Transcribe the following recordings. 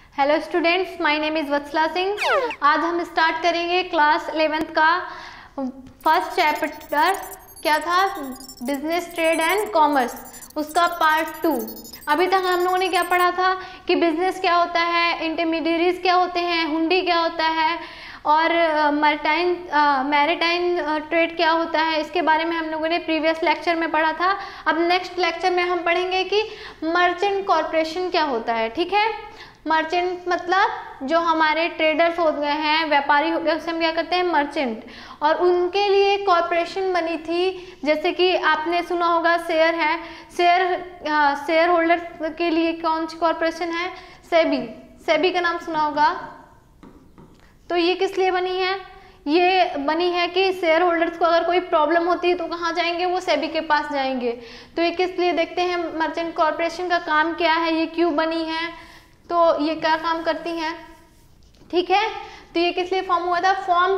Hello students, my name is Vatsala Singh. आज हम start करेंगे क्लास 11th का फर्स्ट चैप्टर। क्या था? बिजनेस, ट्रेड एंड कॉमर्स, उसका पार्ट 2। अभी तक हम लोगों ने क्या पढ़ा था कि बिजनेस क्या होता है, इंटरमीडिएरीज क्या होते हैं, हुंडी क्या होता है और मैरिटाइम ट्रेड क्या होता है। इसके बारे में हम लोगों ने प्रीवियस लेक्चर में पढ़ा था। अब नेक्स्ट लेक्चर में हम पढ़ेंगे कि मर्चेंट कॉर्पोरेशन क्या होता है। ठीक है, मर्चेंट मतलब जो हमारे ट्रेडर्स हो गए हैं, व्यापारी हो गए, उससे हम क्या करते हैं, मर्चेंट। और उनके लिए कॉर्पोरेशन बनी थी, जैसे कि आपने सुना होगा शेयर है, शेयर होल्डर के लिए कौन सी कॉर्पोरेशन है? सेबी का नाम सुना होगा। तो ये किस लिए बनी है? ये बनी है कि शेयर होल्डर्स को अगर कोई प्रॉब्लम होती है तो कहाँ जाएंगे? वो सेबी के पास जाएंगे। तो ये किस लिए? देखते हैं मर्चेंट कॉर्पोरेशन का काम क्या है, ये क्यों बनी है, तो ये क्या काम करती हैं। ठीक है, तो ये किस लिए फॉर्म हुआ था? Form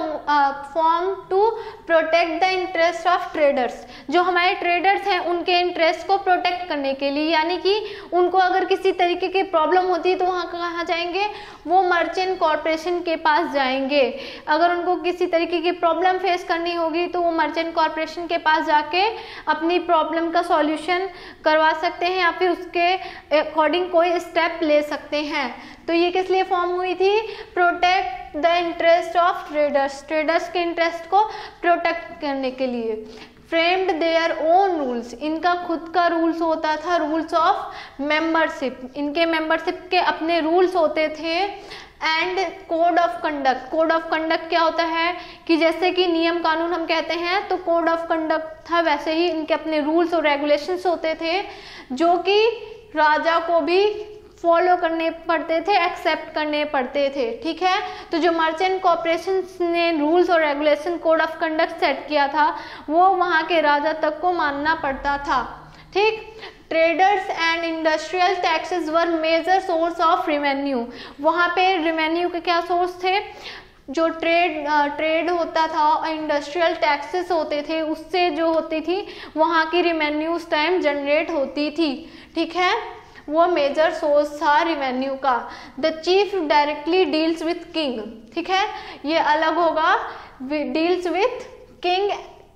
to protect the interest of traders. जो हमारे ट्रेडर्स हैं उनके इंटरेस्ट को प्रोटेक्ट करने के लिए, यानी कि उनको अगर किसी तरीके की प्रॉब्लम होती है तो वहाँ कहाँ जाएंगे? वो मर्चेंट कॉर्पोरेशन के पास जाएंगे। अगर उनको किसी तरीके की प्रॉब्लम फेस करनी होगी तो वो मर्चेंट कॉर्पोरेशन के पास जाके अपनी प्रॉब्लम का सॉल्यूशन करवा सकते हैं या फिर उसके अकॉर्डिंग कोई स्टेप ले सकते हैं। तो ये किस लिए फॉर्म हुई थी? Protect the interest of traders के इंटरेस्ट को प्रोटेक्ट करने के लिए। फ्रेम्ड देयर ओन रूल्स, इनका खुद का रूल्स होता था, रूल्स ऑफ मेंबरशिप। इनके मेंबरशिप के अपने रूल्स होते थे। And code of conduct, code of conduct क्या होता है कि जैसे कि नियम कानून हम कहते हैं, तो कोड ऑफ कंडक्ट था, वैसे ही इनके अपने रूल्स और रेगुलेशंस होते थे जो कि राजा को भी फॉलो करने पड़ते थे, एक्सेप्ट करने पड़ते थे। ठीक है, तो जो मर्चेंट कॉर्पोरेशन ने रूल्स और regulation, code of conduct set किया था, वो वहाँ के राजा तक को मानना पड़ता था। ठीक, traders and industrial taxes were major source of revenue. वहाँ पे रेवेन्यू के क्या सोर्स थे? जो ट्रेड होता था और इंडस्ट्रियल टैक्सेस होते थे, उससे जो होती थी वहाँ की रेवेन्यू उस टाइम जनरेट होती थी। ठीक है, वो मेजर सोर्स था रेवेन्यू का। The chief directly deals with king. ठीक है, ये अलग होगा, deals with king,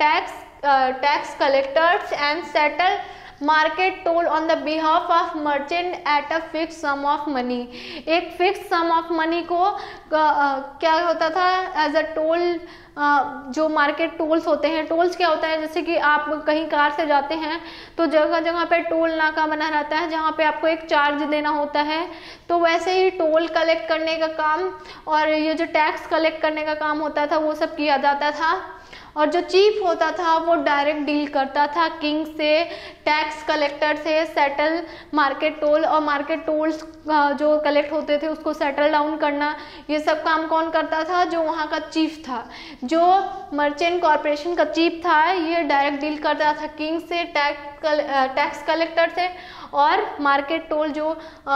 tax collectors and settle market toll on the behalf of merchant at a fix sum of money. एक फिक्स सम ऑफ मनी को क्या होता था? As a toll. जो मार्केट टोल्स होते हैं, टोल्स क्या होता है? जैसे कि आप कहीं कार से जाते हैं तो जगह जगह पे टोल नाका बना रहता है जहाँ पे आपको एक चार्ज देना होता है। तो वैसे ही टोल कलेक्ट करने का काम और ये जो टैक्स कलेक्ट करने का काम होता था वो सब किया जाता था। और जो चीफ होता था वो डायरेक्ट डील करता था किंग से, टैक्स कलेक्टर से, सेटल मार्केट टोल, और मार्केट टोल्स जो कलेक्ट होते थे उसको सेटल डाउन करना, ये सब काम कौन करता था? जो वहाँ का चीफ था। जो मर्चेंट कॉर्पोरेशन का चीफ था ये डायरेक्ट डील करता था किंग से, टैक्स कलेक्टर से, और मार्केट टोल जो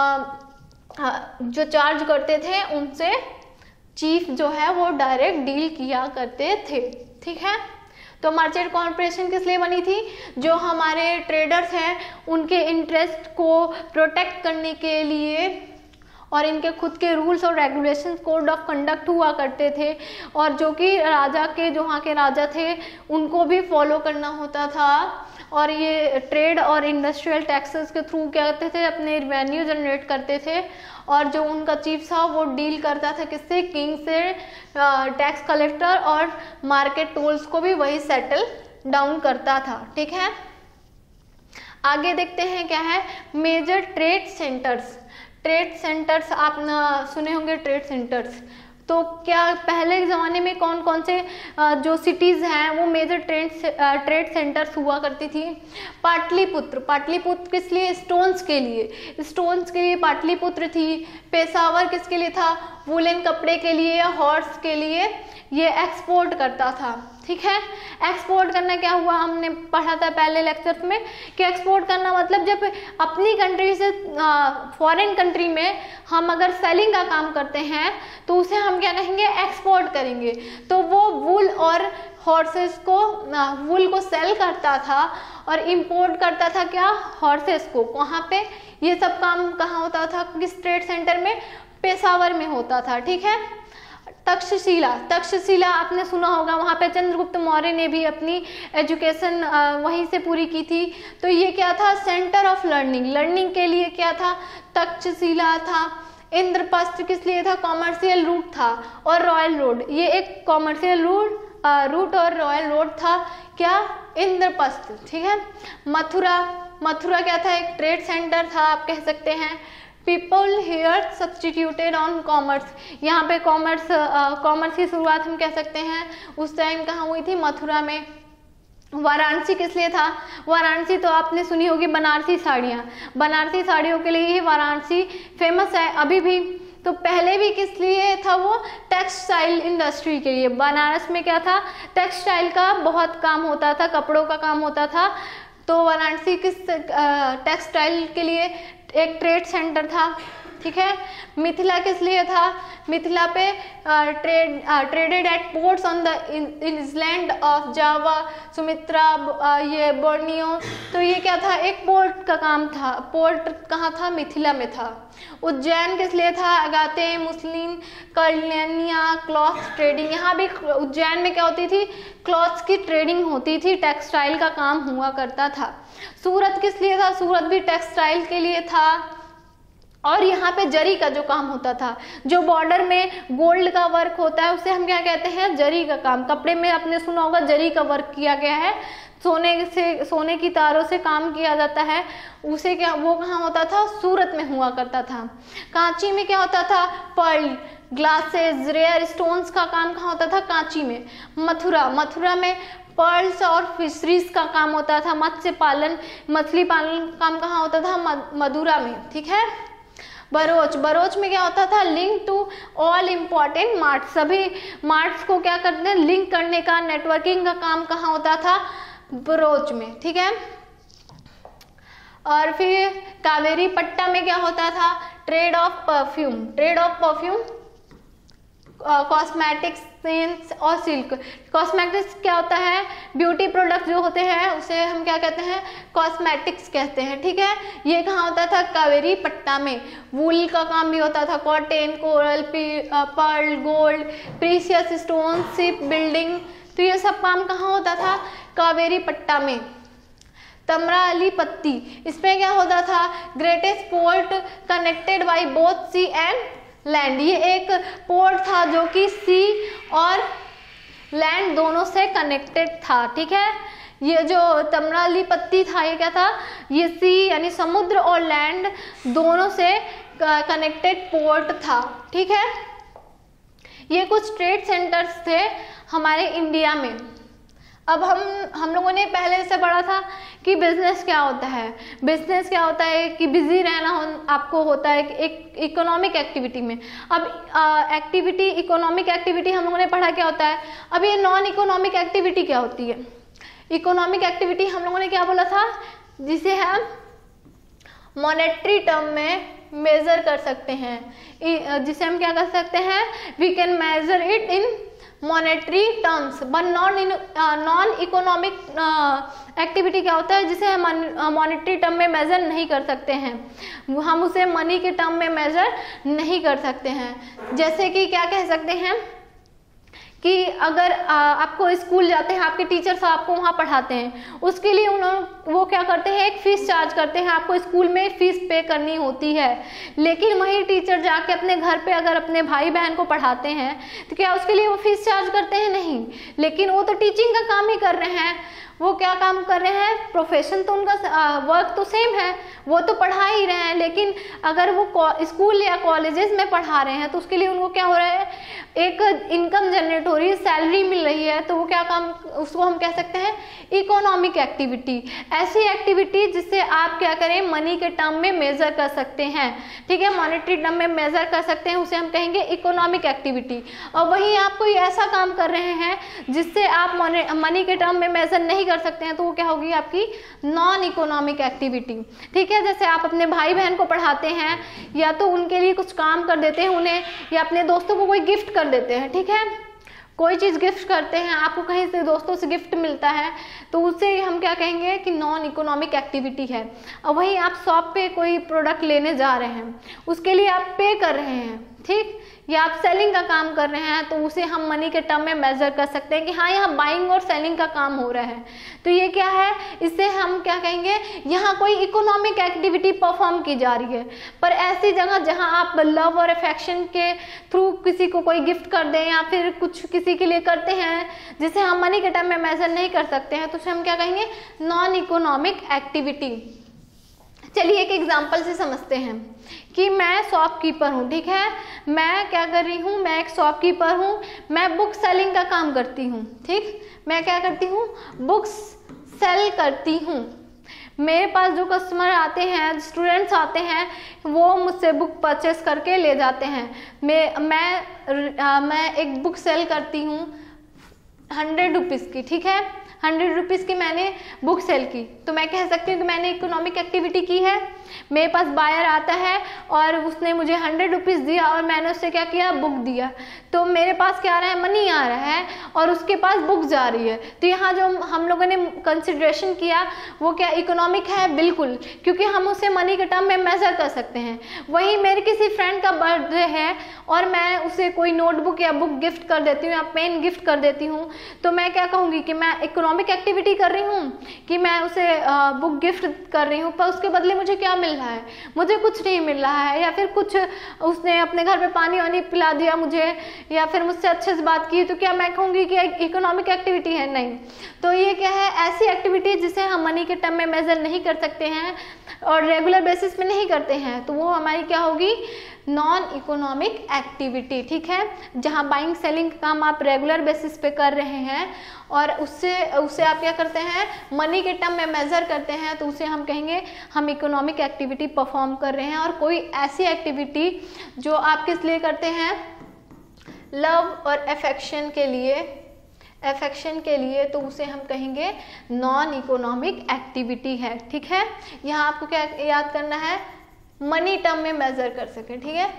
चार्ज करते थे उनसे चीफ जो है वो डायरेक्ट डील किया करते थे। ठीक है, तो मर्चेंट कॉर्पोरेशन किस लिए बनी थी? जो हमारे ट्रेडर्स हैं उनके इंटरेस्ट को प्रोटेक्ट करने के लिए, और इनके खुद के रूल्स और रेगुलेशंस, कोड ऑफ कंडक्ट हुआ करते थे, और जो कि राजा के, जो वहाँ के राजा थे उनको भी फॉलो करना होता था। और ये ट्रेड और इंडस्ट्रियल टैक्सेस के थ्रू क्या करते थे? अपने रेवेन्यू जनरेट करते थे। और जो उनका चीफ था वो डील करता था किससे? किंग से, टैक्स कलेक्टर और मार्केट टोल्स को भी वही सेटल डाउन करता था। ठीक है, आगे देखते हैं क्या है major trade centres. Trade centres आप सुने होंगे, ट्रेड सेंटर्स। तो क्या पहले के ज़माने में कौन कौन से जो सिटीज़ हैं वो मेजर ट्रेड सेंटर्स हुआ करती थी? पाटलिपुत्र किस लिए? स्टोन्स के लिए पाटलिपुत्र थी। पेशावर किसके लिए था? वुलन कपड़े के लिए या हॉर्स के लिए ये एक्सपोर्ट करता था। ठीक है, एक्सपोर्ट करना क्या हुआ? हमने पढ़ा था पहले लेक्चर्स में कि एक्सपोर्ट करना मतलब जब अपनी कंट्री से फॉरेन कंट्री में हम अगर सेलिंग का काम करते हैं तो उसे हम क्या कहेंगे? एक्सपोर्ट करेंगे। तो वो वूल और हॉर्सेस को, वूल को सेल करता था और इंपोर्ट करता था क्या? हॉर्सेस को। वहाँ पे ये सब काम कहाँ होता था, किस ट्रेड सेंटर में, पेशावर में होता था। ठीक है। तक्षशिला आपने सुना होगा, वहाँ पे चंद्रगुप्त मौर्य ने भी अपनी एजुकेशन वहीं से पूरी की थी। तो ये क्या था, सेंटर ऑफ लर्निंग के लिए क्या था, तक्षशिला था। इंद्रप्रस्थ किस लिए था, कॉमर्शियल रूट था। और रॉयल रोड, ये एक कॉमर्शियल रूट और रॉयल रोड था, क्या, इंद्रप्रस्थ। ठीक है। मथुरा क्या था, एक ट्रेड सेंटर था आप कह सकते हैं। People here substituted on commerce, यहाँ पे कॉमर्स की शुरुआत हम कह सकते हैं उस टाइम कहाँ हुई थी, मथुरा में। वाराणसी किस लिए था, वाराणसी तो आपने सुनी होगी बनारसी साड़ियाँ, बनारसी साड़ियों के लिए ही वाराणसी फेमस है अभी भी। तो पहले भी किस लिए था वो, टेक्सटाइल इंडस्ट्री के लिए। बनारस में क्या था, टेक्सटाइल का बहुत काम होता था, कपड़ों का काम होता था। तो वाराणसी किस टेक्सटाइल के लिए एक ट्रेड सेंटर था। ठीक है। मिथिला किस लिए था, मिथिला पे traded at ports on the island of Java, Sumatra, ये बोर्नियो। तो ये क्या था, एक पोर्ट का काम था। पोर्ट कहाँ था, मिथिला में था। उज्जैन किस लिए था, अगाते, मुस्लिम, कल्याणिया, क्लॉथ ट्रेडिंग। यहाँ भी उज्जैन में क्या होती थी, क्लॉथ्स की ट्रेडिंग होती थी, टेक्सटाइल का काम हुआ करता था। सूरत किस लिए था, सूरत भी टेक्सटाइल के लिए था। और यहाँ पे जरी का जो काम होता था, जो बॉर्डर में गोल्ड का वर्क होता है उसे हम क्या कहते हैं, जरी का काम। कपड़े में आपने सुना होगा जरी का वर्क किया गया है, सोने की तारों से काम किया जाता है, उसे क्या, वो कहाँ होता था, सूरत में हुआ करता था। कांची में क्या होता था, पर्ल, ग्लासेस, रेयर स्टोन्स का काम कहाँ होता था, कांची में। मथुरा में पर्ल्स और फिशरीज का काम होता था। मत्स्य पालन, मछली पालन काम कहाँ होता था, मदुरा में। ठीक है। बरोच में क्या होता था, link to all important mart, सभी मार्ट्स को क्या करते हैं, लिंक करने का, नेटवर्किंग का काम कहाँ होता था, बरोच में। ठीक है। और फिर कावेरी पट्टा में क्या होता था, trade of perfume, cosmetics, paints और सिल्क। कॉस्मेटिक्स क्या होता है, ब्यूटी प्रोडक्ट जो होते हैं उसे हम क्या कहते हैं, कॉस्मेटिक्स कहते हैं। ठीक है। ये कहाँ होता था, कावेरी पट्टा में। वूल का काम भी होता था, cotton, coral, pearl, gold, precious stone, ship building. तो ये सब काम कहाँ होता था, कावेरी पट्टा में। तमराअली पत्ती, इसमें क्या होता था, greatest port connected by both sea and land. ये एक पोर्ट था जो कि सी और लैंड दोनों से कनेक्टेड था। ठीक है। ये जो तमराअली पत्ती था ये क्या था, ये सी यानी समुद्र और लैंड दोनों से कनेक्टेड पोर्ट था। ठीक है। ये कुछ ट्रेड सेंटर्स थे हमारे इंडिया में। अब हम लोगों ने पहले से पढ़ा था कि बिजनेस क्या होता है। बिजनेस क्या होता है कि बिजी रहना आपको होता है एक इकोनॉमिक एक्टिविटी में। अब इकोनॉमिक एक्टिविटी हम लोगों ने पढ़ा क्या होता है। अब ये नॉन इकोनॉमिक एक्टिविटी क्या होती है। इकोनॉमिक एक्टिविटी हम लोगों ने क्या बोला था, जिसे हम मॉनेटरी टर्म में मेजर कर सकते हैं, जिसे हम क्या कर सकते हैं, we can measure it in monetary terms, but non economic activity क्या होता है जिसे हम मॉनेटरी टर्म में मेजर नहीं कर सकते हैं, हम उसे मनी के टर्म में मेजर नहीं कर सकते हैं। जैसे कि क्या कह सकते हैं कि अगर आपको स्कूल जाते हैं, आपके टीचर्स आपको वहाँ पढ़ाते हैं, उसके लिए वो क्या करते हैं, एक फीस चार्ज करते हैं, आपको स्कूल में फीस पे करनी होती है। लेकिन वही टीचर जाके अपने घर पे अगर अपने भाई बहन को पढ़ाते हैं तो क्या उसके लिए वो फीस चार्ज करते हैं, नहीं। लेकिन वो तो टीचिंग का काम ही कर रहे हैं, वो क्या काम कर रहे हैं, प्रोफेशन तो उनका वर्क तो सेम है, वो तो पढ़ा ही रहे हैं। लेकिन अगर वो स्कूल या कॉलेजेस में पढ़ा रहे हैं तो उसके लिए उनको क्या हो रहा है, एक इनकम जनरेट हो रही है, सैलरी मिल रही है, तो वो क्या काम, उसको हम कह सकते हैं इकोनॉमिक एक्टिविटी। ऐसी एक्टिविटी जिससे आप क्या करें, मनी के टर्म में मेजर कर सकते हैं। ठीक है, मॉनेटरी टर्म में मेजर कर सकते हैं, उसे हम कहेंगे इकोनॉमिक एक्टिविटी। और वहीं आप कोई ऐसा काम कर रहे हैं जिससे आप मनी के टर्म में मेजर नहीं कर सकते हैं, तो वो क्या होगी, आपकी नॉन इकोनॉमिक एक्टिविटी। ठीक है, जैसे आप अपने भाई बहन को पढ़ाते हैं या तो उनके लिए कुछ काम कर देते हैं उन्हें, या अपने दोस्तों को कोई गिफ्ट कर देते हैं। ठीक है, कोई चीज़ गिफ्ट करते हैं, आपको कहीं से दोस्तों से गिफ्ट मिलता है, तो उसे हम क्या कहेंगे कि नॉन इकोनॉमिक एक्टिविटी है। और वहीं आप शॉप पे कोई प्रोडक्ट लेने जा रहे हैं, उसके लिए आप पे कर रहे हैं, ठीक, या आप सेलिंग का काम कर रहे हैं, तो उसे हम मनी के टर्म में मेजर कर सकते हैं कि हाँ यहाँ बाइंग और सेलिंग का काम हो रहा है। तो ये क्या है, इससे हम क्या कहेंगे, यहाँ कोई इकोनॉमिक एक्टिविटी परफॉर्म की जा रही है। पर ऐसी जगह जहाँ आप लव और अफेक्शन के थ्रू किसी को कोई गिफ्ट कर दें या फिर कुछ किसी के लिए करते हैं जिसे हम मनी के टर्म में मेजर नहीं कर सकते हैं, तो उसे हम क्या कहेंगे, नॉन इकोनॉमिक एक्टिविटी। चलिए एक एग्जाम्पल से समझते हैं कि मैं शॉपकीपर हूँ, ठीक है, मैं क्या कर रही हूँ, मैं एक शॉपकीपर हूँ, मैं बुक सेलिंग का काम करती हूँ, ठीक, मैं क्या करती हूँ, बुक्स सेल करती हूँ। मेरे पास जो कस्टमर आते हैं, स्टूडेंट्स आते हैं, वो मुझसे बुक परचेस करके ले जाते हैं। मैं एक बुक सेल करती हूँ 100 रुपीज़ की, ठीक है, 100 रुपीज़ की मैंने बुक सेल की, तो मैं कह सकती हूँ कि मैंने इकोनॉमिक एक्टिविटी की है। मेरे पास बायर आता है और उसने मुझे 100 रुपीज़ दिया और मैंने उससे क्या किया, बुक दिया, तो मेरे पास क्या आ रहा है, मनी आ रहा है और उसके पास बुक जा रही है। तो यहाँ जो हम लोगों ने कंसिडरेशन किया वो क्या इकोनॉमिक है, बिल्कुल, क्योंकि हम उसे मनी के टर्म में मेजर कर सकते हैं। वहीं मेरे किसी फ्रेंड का बर्थडे है और मैं उसे कोई नोटबुक या बुक गिफ्ट कर देती हूँ या पेन गिफ्ट कर देती हूँ, तो मैं क्या कहूँगी कि मैं इकोनॉमिक एक्टिविटी कर रही हूँ कि मैं उसे बुक गिफ्ट कर रही हूँ, पर उसके बदले मुझे क्या मिल रहा है, मुझे कुछ नहीं मिल रहा है, या फिर कुछ उसने अपने घर पे पानी वानी पिला दिया मुझे, या फिर मुझसे अच्छे से बात की, तो क्या मैं कहूँगी कि इकोनॉमिक एक्टिविटी है, नहीं। तो ये क्या है, ऐसी एक्टिविटी जिसे हम मनी के टर्म में मेजर नहीं कर सकते हैं और रेगुलर बेसिस पे नहीं करते हैं, तो वो हमारी क्या होगी, नॉन इकोनॉमिक एक्टिविटी, ठीक है। जहाँ बाइंग सेलिंग का काम आप रेगुलर बेसिस पे कर रहे हैं और उससे आप क्या करते हैं, मनी के टर्म में मेजर करते हैं, तो उसे हम कहेंगे हम इकोनॉमिक एक्टिविटी परफॉर्म कर रहे हैं। और कोई ऐसी एक्टिविटी जो आप किस लिए करते हैं, लव और अफेक्शन के लिए, तो उसे हम कहेंगे नॉन इकोनॉमिक एक्टिविटी है, ठीक है। यहाँ आपको क्या याद करना है, मनी टर्म में मेजर कर सके, ठीक है,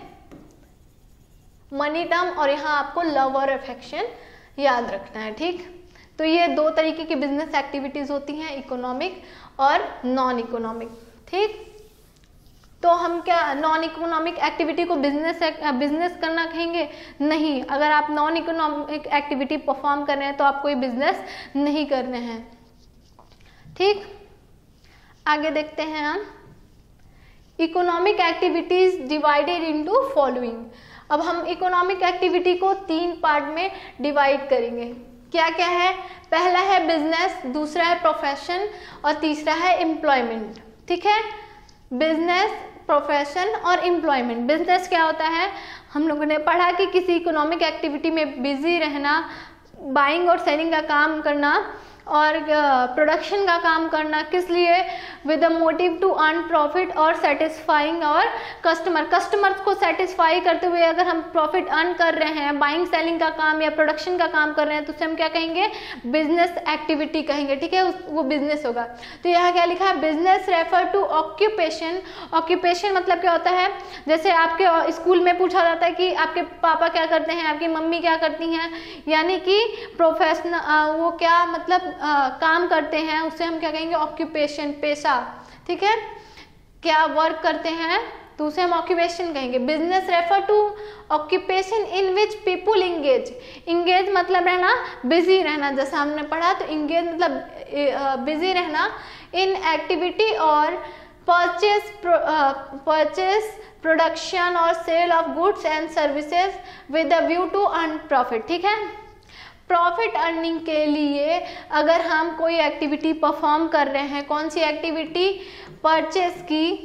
मनी टर्म, और यहाँ आपको लव और अफेक्शन याद रखना है, ठीक। तो ये दो तरीके की बिजनेस एक्टिविटीज होती हैं, इकोनॉमिक और नॉन इकोनॉमिक, ठीक। तो हम क्या नॉन इकोनॉमिक एक्टिविटी को बिजनेस करना कहेंगे, नहीं। अगर आप नॉन इकोनॉमिक एक्टिविटी परफॉर्म कर रहे हैं तो आप कोई बिजनेस नहीं कर रहे हैं, ठीक। आगे देखते हैं हम, economic activities divided into following. अब हम इकोनॉमिक एक्टिविटी को 3 पार्ट में डिवाइड करेंगे। क्या क्या है, पहला है बिजनेस, दूसरा है प्रोफेशन और तीसरा है एम्प्लॉयमेंट, ठीक है। बिजनेस, प्रोफेशन और एम्प्लॉयमेंट। बिजनेस क्या होता है, हम लोगों ने पढ़ा कि किसी इकोनॉमिक एक्टिविटी में बिजी रहना, बाइंग और सेलिंग का काम करना और प्रोडक्शन का काम करना, किस लिए, with the motive to earn profit और सेटिस्फाइंग और कस्टमर्स को सेटिस्फाई करते हुए अगर हम प्रॉफिट अर्न कर रहे हैं, बाइंग सेलिंग का काम या प्रोडक्शन का काम कर रहे हैं, तो उसे हम क्या कहेंगे, बिजनेस एक्टिविटी कहेंगे, ठीक है, वो बिजनेस होगा। तो यहाँ क्या लिखा है, business refer to occupation. Occupation मतलब क्या होता है, जैसे आपके स्कूल में पूछा जाता है कि आपके पापा क्या करते हैं, आपकी मम्मी क्या करती हैं, यानी कि प्रोफेशनल वो क्या मतलब काम करते हैं, उससे हम क्या कहेंगे, ऑक्यूपेशन, पेशा, ठीक है, क्या वर्क करते हैं, तो उसे हम ऑक्यूपेशन कहेंगे। Business refer to occupation in which people engage मतलब रहना, बिजी रहना, जैसा हमने पढ़ा, तो इंगेज मतलब बिजी रहना इन एक्टिविटी और परचेस प्रोडक्शन और sale of goods and services with the view to earn profit, ठीक है। प्रॉफिट अर्निंग के लिए अगर हम कोई एक्टिविटी परफॉर्म कर रहे हैं, कौन सी एक्टिविटी, परचेस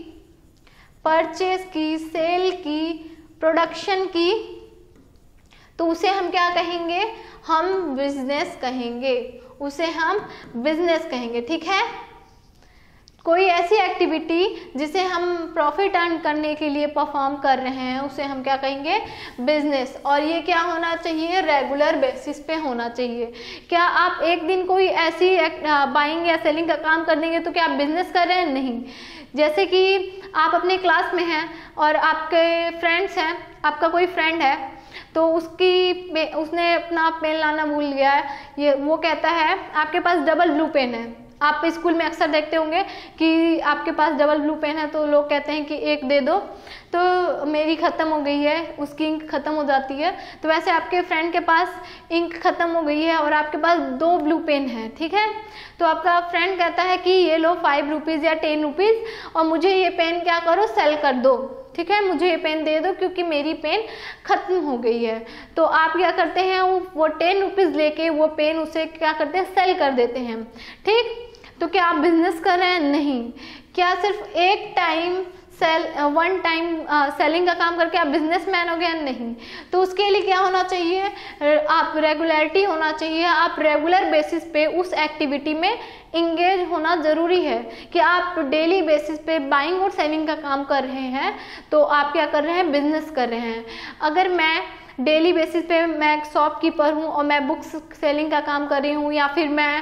की, सेल की, प्रोडक्शन की, तो उसे हम क्या कहेंगे, हम बिजनेस कहेंगे, उसे हम बिजनेस कहेंगे, ठीक है। कोई ऐसी एक्टिविटी जिसे हम प्रॉफिट अर्न करने के लिए परफॉर्म कर रहे हैं, उसे हम क्या कहेंगे, बिजनेस। और ये क्या होना चाहिए, रेगुलर बेसिस पे होना चाहिए। क्या आप एक दिन कोई ऐसी बाइंग या सेलिंग का काम कर देंगे तो क्या आप बिजनेस कर रहे हैं, नहीं। जैसे कि आप अपने क्लास में हैं और आपके फ्रेंड्स हैं, आपका कोई फ्रेंड है, तो उसने अपना पेन लाना भूल गया है। ये वो कहता है आपके पास डबल ब्लू पेन है। आप स्कूल में अक्सर देखते होंगे कि आपके पास डबल ब्लू पेन है तो लोग कहते हैं कि एक दे दो, तो मेरी ख़त्म हो गई है, उसकी इंक ख़त्म हो जाती है। तो वैसे आपके फ्रेंड के पास इंक ख़त्म हो गई है और आपके पास 2 ब्लू पेन है, ठीक है। तो आपका फ्रेंड कहता है कि ये लो 5 रुपीज़ या 10 रुपीज़ और मुझे ये पेन क्या करो, सेल कर दो, ठीक है, मुझे ये पेन दे दो क्योंकि मेरी पेन ख़त्म हो गई है। तो आप क्या करते हैं, वो 10 रुपीज़ लेके वो पेन उसे क्या करते हैं, सेल कर देते हैं, ठीक। तो क्या आप बिजनेस कर रहे हैं? नहीं। क्या सिर्फ एक टाइम वन टाइम सेलिंग का काम करके आप बिजनेसमैन हो गए? नहीं। तो उसके लिए क्या होना चाहिए, आप रेगुलरिटी होना चाहिए, आप रेगुलर बेसिस पे उस एक्टिविटी में इंगेज होना ज़रूरी है कि आप डेली बेसिस पे बाइंग और सेलिंग का काम कर रहे हैं तो आप क्या कर रहे हैं, बिजनेस कर रहे हैं। अगर मैं डेली बेसिस पे मैं एक शॉपकीपर हूँ और मैं बुक्स सेलिंग का काम कर रही हूँ या फिर मैं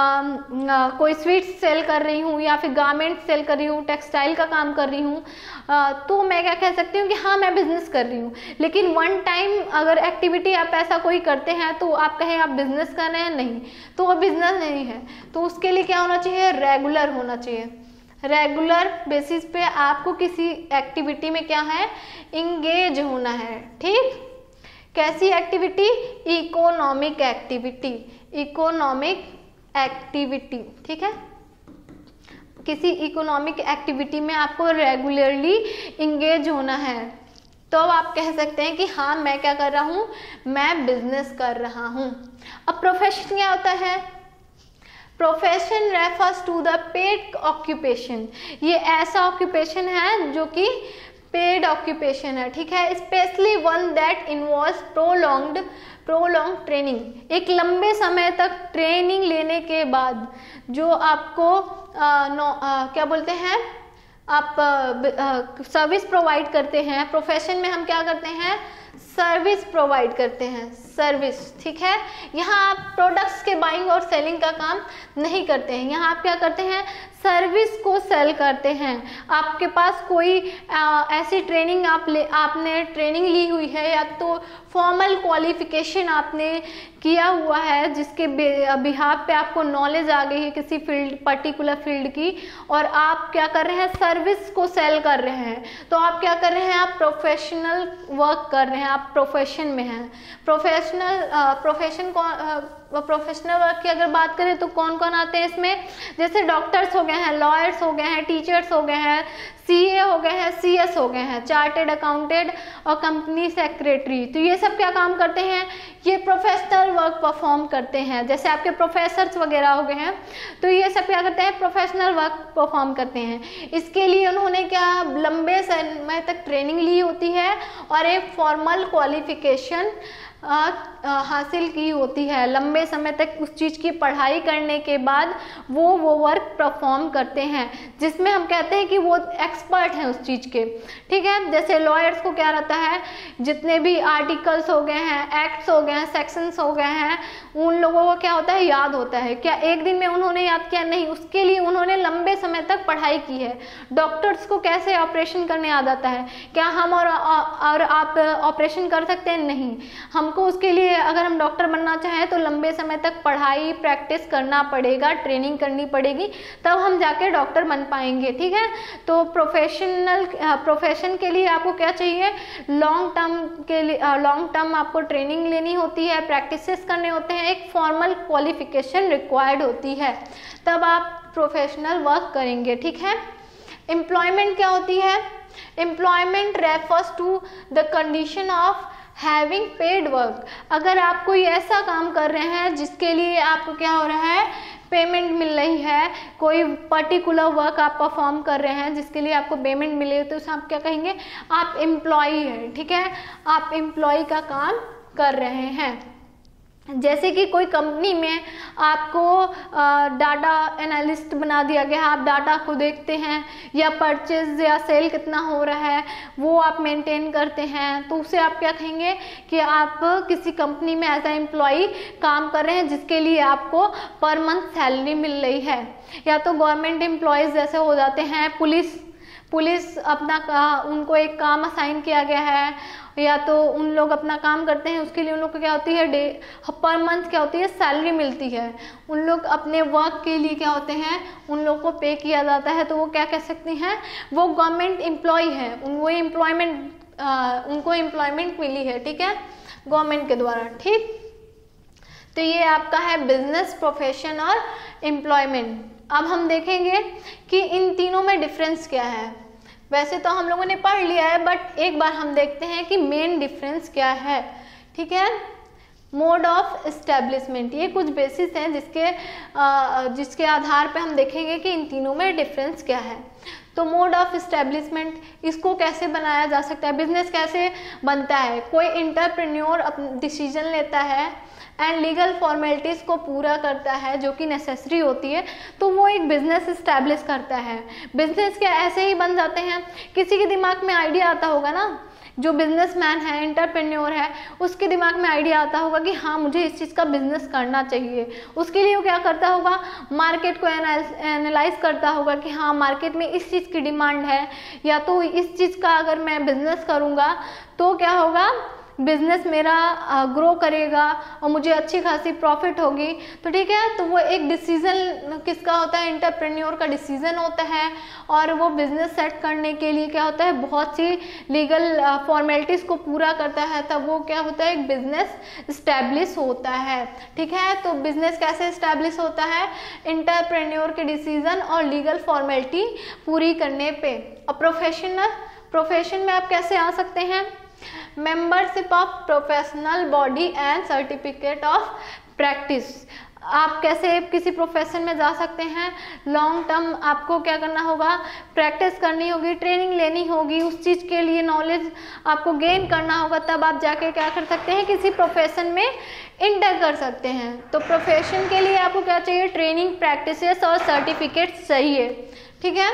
कोई स्वीट्स सेल कर रही हूँ या फिर गारमेंट्स सेल कर रही हूँ, टेक्सटाइल का काम कर रही हूँ, तो मैं क्या कह सकती हूँ कि हाँ मैं बिजनेस कर रही हूँ। लेकिन वन टाइम अगर एक्टिविटी आप ऐसा कोई करते हैं तो आप कहें आप बिजनेस कर रहे हैं, नहीं, तो वो बिजनेस नहीं है। तो उसके लिए क्या होना चाहिए, रेगुलर होना चाहिए। रेगुलर बेसिस पे आपको किसी एक्टिविटी में क्या है, इंगेज होना है, ठीक। कैसी activity, economic activity, economic activity, ठीक है। किसी इकोनॉमिक एक्टिविटी में आपको रेगुलरली इंगेज होना है तो आप कह सकते हैं कि हाँ मैं क्या कर रहा हूँ, मैं बिजनेस कर रहा हूँ। अब प्रोफेशन क्या होता है, profession refers to the paid occupation. ये ऐसा ऑक्यूपेशन है जो कि पेड ऑक्यूपेशन है, ठीक है। Specially one that involves prolong training. एक लंबे समय तक ट्रेनिंग लेने के बाद जो आपको क्या बोलते हैं, आप सर्विस प्रोवाइड करते हैं। प्रोफेशन में हम क्या करते हैं, सर्विस प्रोवाइड करते हैं, सर्विस, ठीक है। यहाँ आप प्रोडक्ट्स के बाइंग और सेलिंग का काम नहीं करते हैं, यहाँ आप क्या करते हैं, सर्विस को सेल करते हैं। आपके पास कोई ऐसी ट्रेनिंग आपने ट्रेनिंग ली हुई है या तो फॉर्मल क्वालिफिकेशन आपने किया हुआ है जिसके बिहाफ पे आपको नॉलेज आ गई है किसी फील्ड, पर्टिकुलर फील्ड की, और आप क्या कर रहे हैं, सर्विस को सेल कर रहे हैं। तो आप क्या कर रहे हैं, आप प्रोफेशनल वर्क कर रहे हैं, आप प्रोफेशन में हैं। प्रोफेशनल वर्क की अगर बात करें तो कौन कौन आते हैं इसमें, जैसे डॉक्टर्स हो गए हैं, लॉयर्स हो गए हैं, टीचर्स हो गए हैं, सीए हो गए हैं, सीएस हो गए हैं, चार्टेड अकाउंटेंट और कंपनी सेक्रेटरी। तो ये सब क्या काम करते हैं, ये प्रोफेशनल वर्क परफॉर्म करते हैं। जैसे आपके प्रोफेसर्स वगैरह हो गए हैं तो ये सब क्या करते हैं, प्रोफेशनल वर्क परफॉर्म करते हैं। इसके लिए उन्होंने क्या लंबे समय तक ट्रेनिंग ली होती है और एक फॉर्मल क्वालिफिकेशन हासिल की होती है। लंबे समय तक उस चीज़ की पढ़ाई करने के बाद वो वर्क परफॉर्म करते हैं जिसमें हम कहते हैं कि वो एक्सपर्ट हैं उस चीज़ के, ठीक है। जैसे लॉयर्स को क्या रहता है, जितने भी आर्टिकल्स हो गए हैं, एक्ट्स हो गए हैं, सेक्शंस हो गए हैं, उन लोगों को क्या होता है, याद होता है। क्या एक दिन में उन्होंने याद किया, नहीं, उसके लिए उन्होंने लंबे समय तक पढ़ाई की है। डॉक्टर्स को कैसे ऑपरेशन करने आ जाता है, क्या हम और आप ऑपरेशन कर सकते हैं, नहीं। हमको उसके लिए अगर हम डॉक्टर बनना चाहें तो लंबे समय तक पढ़ाई प्रैक्टिस करना पड़ेगा, ट्रेनिंग करनी पड़ेगी, तब हम जाके डॉक्टर बन पाएंगे, ठीक है। तो प्रोफेशन के लिए आपको क्या चाहिए, लॉन्ग टर्म आपको ट्रेनिंग लेनी होती है, प्रैक्टिसेस करने होते हैं, एक फॉर्मल क्वालिफिकेशन रिक्वायर्ड होती है, तब आप प्रोफेशनल वर्क करेंगे, ठीक है। एम्प्लॉयमेंट क्या होती है, employment refers to the condition of having paid work. अगर आप कोई ऐसा काम कर रहे हैं जिसके लिए आपको क्या हो रहा है, पेमेंट मिल रही है, कोई पर्टिकुलर वर्क आप परफॉर्म कर रहे हैं जिसके लिए आपको पेमेंट मिले, तो उसे आप क्या कहेंगे, आप एम्प्लॉई हैं, ठीक है, आप एम्प्लॉई का काम कर रहे हैं। जैसे कि कोई कंपनी में आपको डाटा एनालिस्ट बना दिया गया है, आप डाटा को देखते हैं, या परचेज या सेल कितना हो रहा है वो आप मेंटेन करते हैं, तो उसे आप क्या कहेंगे कि आप किसी कंपनी में एज ए एम्प्लॉई काम कर रहे हैं जिसके लिए आपको पर मंथ सैलरी मिल रही है। या तो गवर्नमेंट एम्प्लॉयज़ जैसे हो जाते हैं, पुलिस उनको एक काम असाइन किया गया है, या तो उन लोग अपना काम करते हैं, उसके लिए उन लोग को क्या होती है पर मंथ क्या होती है सैलरी मिलती है। उन लोग अपने वर्क के लिए क्या होते हैं, उन लोग को पे किया जाता है, तो वो क्या कह सकते हैं, वो गवर्नमेंट एम्प्लॉय है, उनको एम्प्लॉयमेंट मिली है, ठीक है, गवर्नमेंट के द्वारा। ठीक, तो ये आपका है बिजनेस, प्रोफेशन और एम्प्लॉयमेंट। अब हम देखेंगे कि इन तीनों में डिफरेंस क्या है। वैसे तो हम लोगों ने पढ़ लिया है, बट एक बार हम देखते हैं कि मेन डिफरेंस क्या है। ठीक है, मोड ऑफ एस्टेब्लिशमेंट, ये कुछ बेसिस हैं जिसके आधार पे हम देखेंगे कि इन तीनों में डिफरेंस क्या है। तो मोड ऑफ एस्टेब्लिशमेंट, इसको कैसे बनाया जा सकता है, बिजनेस कैसे बनता है। कोई इंटरप्रेन्योर डिसीजन लेता है एंड लीगल फॉर्मेलिटीज़ को पूरा करता है जो कि नेसेसरी होती है, तो वो एक बिजनेस इस्टेब्लिश करता है। बिजनेस क्या ऐसे ही बन जाते हैं, किसी के दिमाग में आइडिया आता होगा ना, जो बिजनेसमैन है, एंटरप्रेन्योर है, उसके दिमाग में आइडिया आता होगा कि हाँ मुझे इस चीज़ का बिजनेस करना चाहिए। उसके लिए वो क्या करता होगा, मार्केट को एनालाइज करता होगा कि हाँ मार्केट में इस चीज़ की डिमांड है, या तो इस चीज़ का अगर मैं बिजनेस करूँगा तो क्या होगा, बिजनेस मेरा ग्रो करेगा और मुझे अच्छी खासी प्रॉफिट होगी। तो ठीक है, तो वो एक डिसीजन किसका होता है, एंटरप्रेन्योर का डिसीजन होता है, और वो बिजनेस सेट करने के लिए क्या होता है, बहुत सी लीगल फॉर्मेलिटीज़ को पूरा करता है, तब वो क्या होता है, एक बिजनेस इस्टेब्लिश होता है। ठीक है, तो बिजनेस कैसे इस्टेब्लिश होता है, एंटरप्रेन्योर के डिसीजन और लीगल फॉर्मेलिटी पूरी करने पे। और प्रोफेशन में आप कैसे आ सकते हैं, membership of professional body and certificate of practice. आप कैसे किसी प्रोफेशन में जा सकते हैं, लॉन्ग टर्म आपको क्या करना होगा, प्रैक्टिस करनी होगी, ट्रेनिंग लेनी होगी, उस चीज़ के लिए नॉलेज आपको गेन करना होगा, तब आप जाके क्या कर सकते हैं, किसी प्रोफेशन में इंटर कर सकते हैं। तो प्रोफेशन के लिए आपको क्या चाहिए, ट्रेनिंग, प्रैक्टिसेस और सर्टिफिकेट्स चाहिए। ठीक है,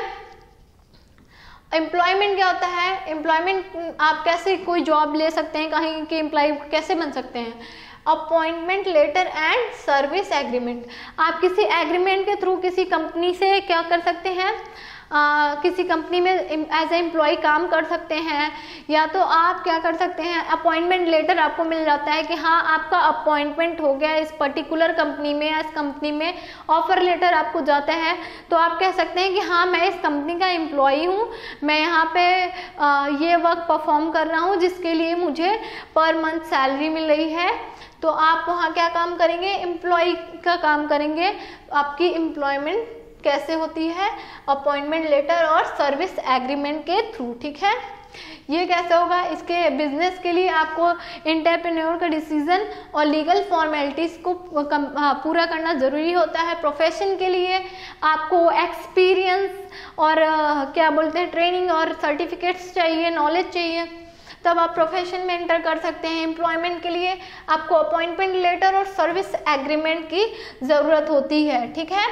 एम्प्लॉयमेंट क्या होता है, एम्प्लॉयमेंट आप कैसे कोई जॉब ले सकते हैं, कहीं के एम्प्लॉय कैसे बन सकते हैं, appointment letter and service agreement. आप किसी एग्रीमेंट के थ्रू किसी कंपनी से क्या कर सकते हैं, किसी कंपनी में एज ए एम्प्लॉय काम कर सकते हैं, या तो आप क्या कर सकते हैं, अपॉइंटमेंट लेटर आपको मिल जाता है कि हाँ आपका अपॉइंटमेंट हो गया इस पर्टिकुलर कंपनी में, या इस कंपनी में ऑफर लेटर आपको जाता है, तो आप कह सकते हैं कि हाँ मैं इस कंपनी का एम्प्लॉय हूँ, मैं यहाँ पे ये वर्क परफॉर्म कर रहा हूँ जिसके लिए मुझे पर मंथ सैलरी मिल रही है। तो आप वहाँ क्या काम करेंगे, एम्प्लॉय का काम करेंगे। आपकी एम्प्लॉयमेंट कैसे होती है, अपॉइंटमेंट लेटर और सर्विस एग्रीमेंट के थ्रू। ठीक है, ये कैसे होगा, इसके बिजनेस के लिए आपको एंटरप्रेन्योर का डिसीजन और लीगल फॉर्मेलिटीज़ को पूरा करना ज़रूरी होता है। प्रोफेशन के लिए आपको एक्सपीरियंस और क्या बोलते हैं, ट्रेनिंग और सर्टिफिकेट्स चाहिए, नॉलेज चाहिए, तब आप प्रोफेशन में एंटर कर सकते हैं। एम्प्लॉयमेंट के लिए आपको अपॉइंटमेंट लेटर और सर्विस एग्रीमेंट की ज़रूरत होती है। ठीक है,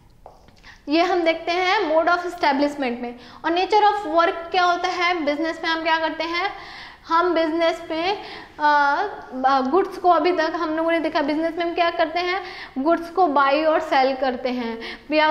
ये हम देखते हैं मोड ऑफ एस्टेब्लिशमेंट में। और नेचर ऑफ वर्क क्या होता है, बिजनेस में हम क्या करते हैं, हम बिजनेस में गुड्स को, अभी तक हम लोगों ने देखा बिजनेस में हम क्या करते हैं, गुड्स को बाई और सेल करते हैं, या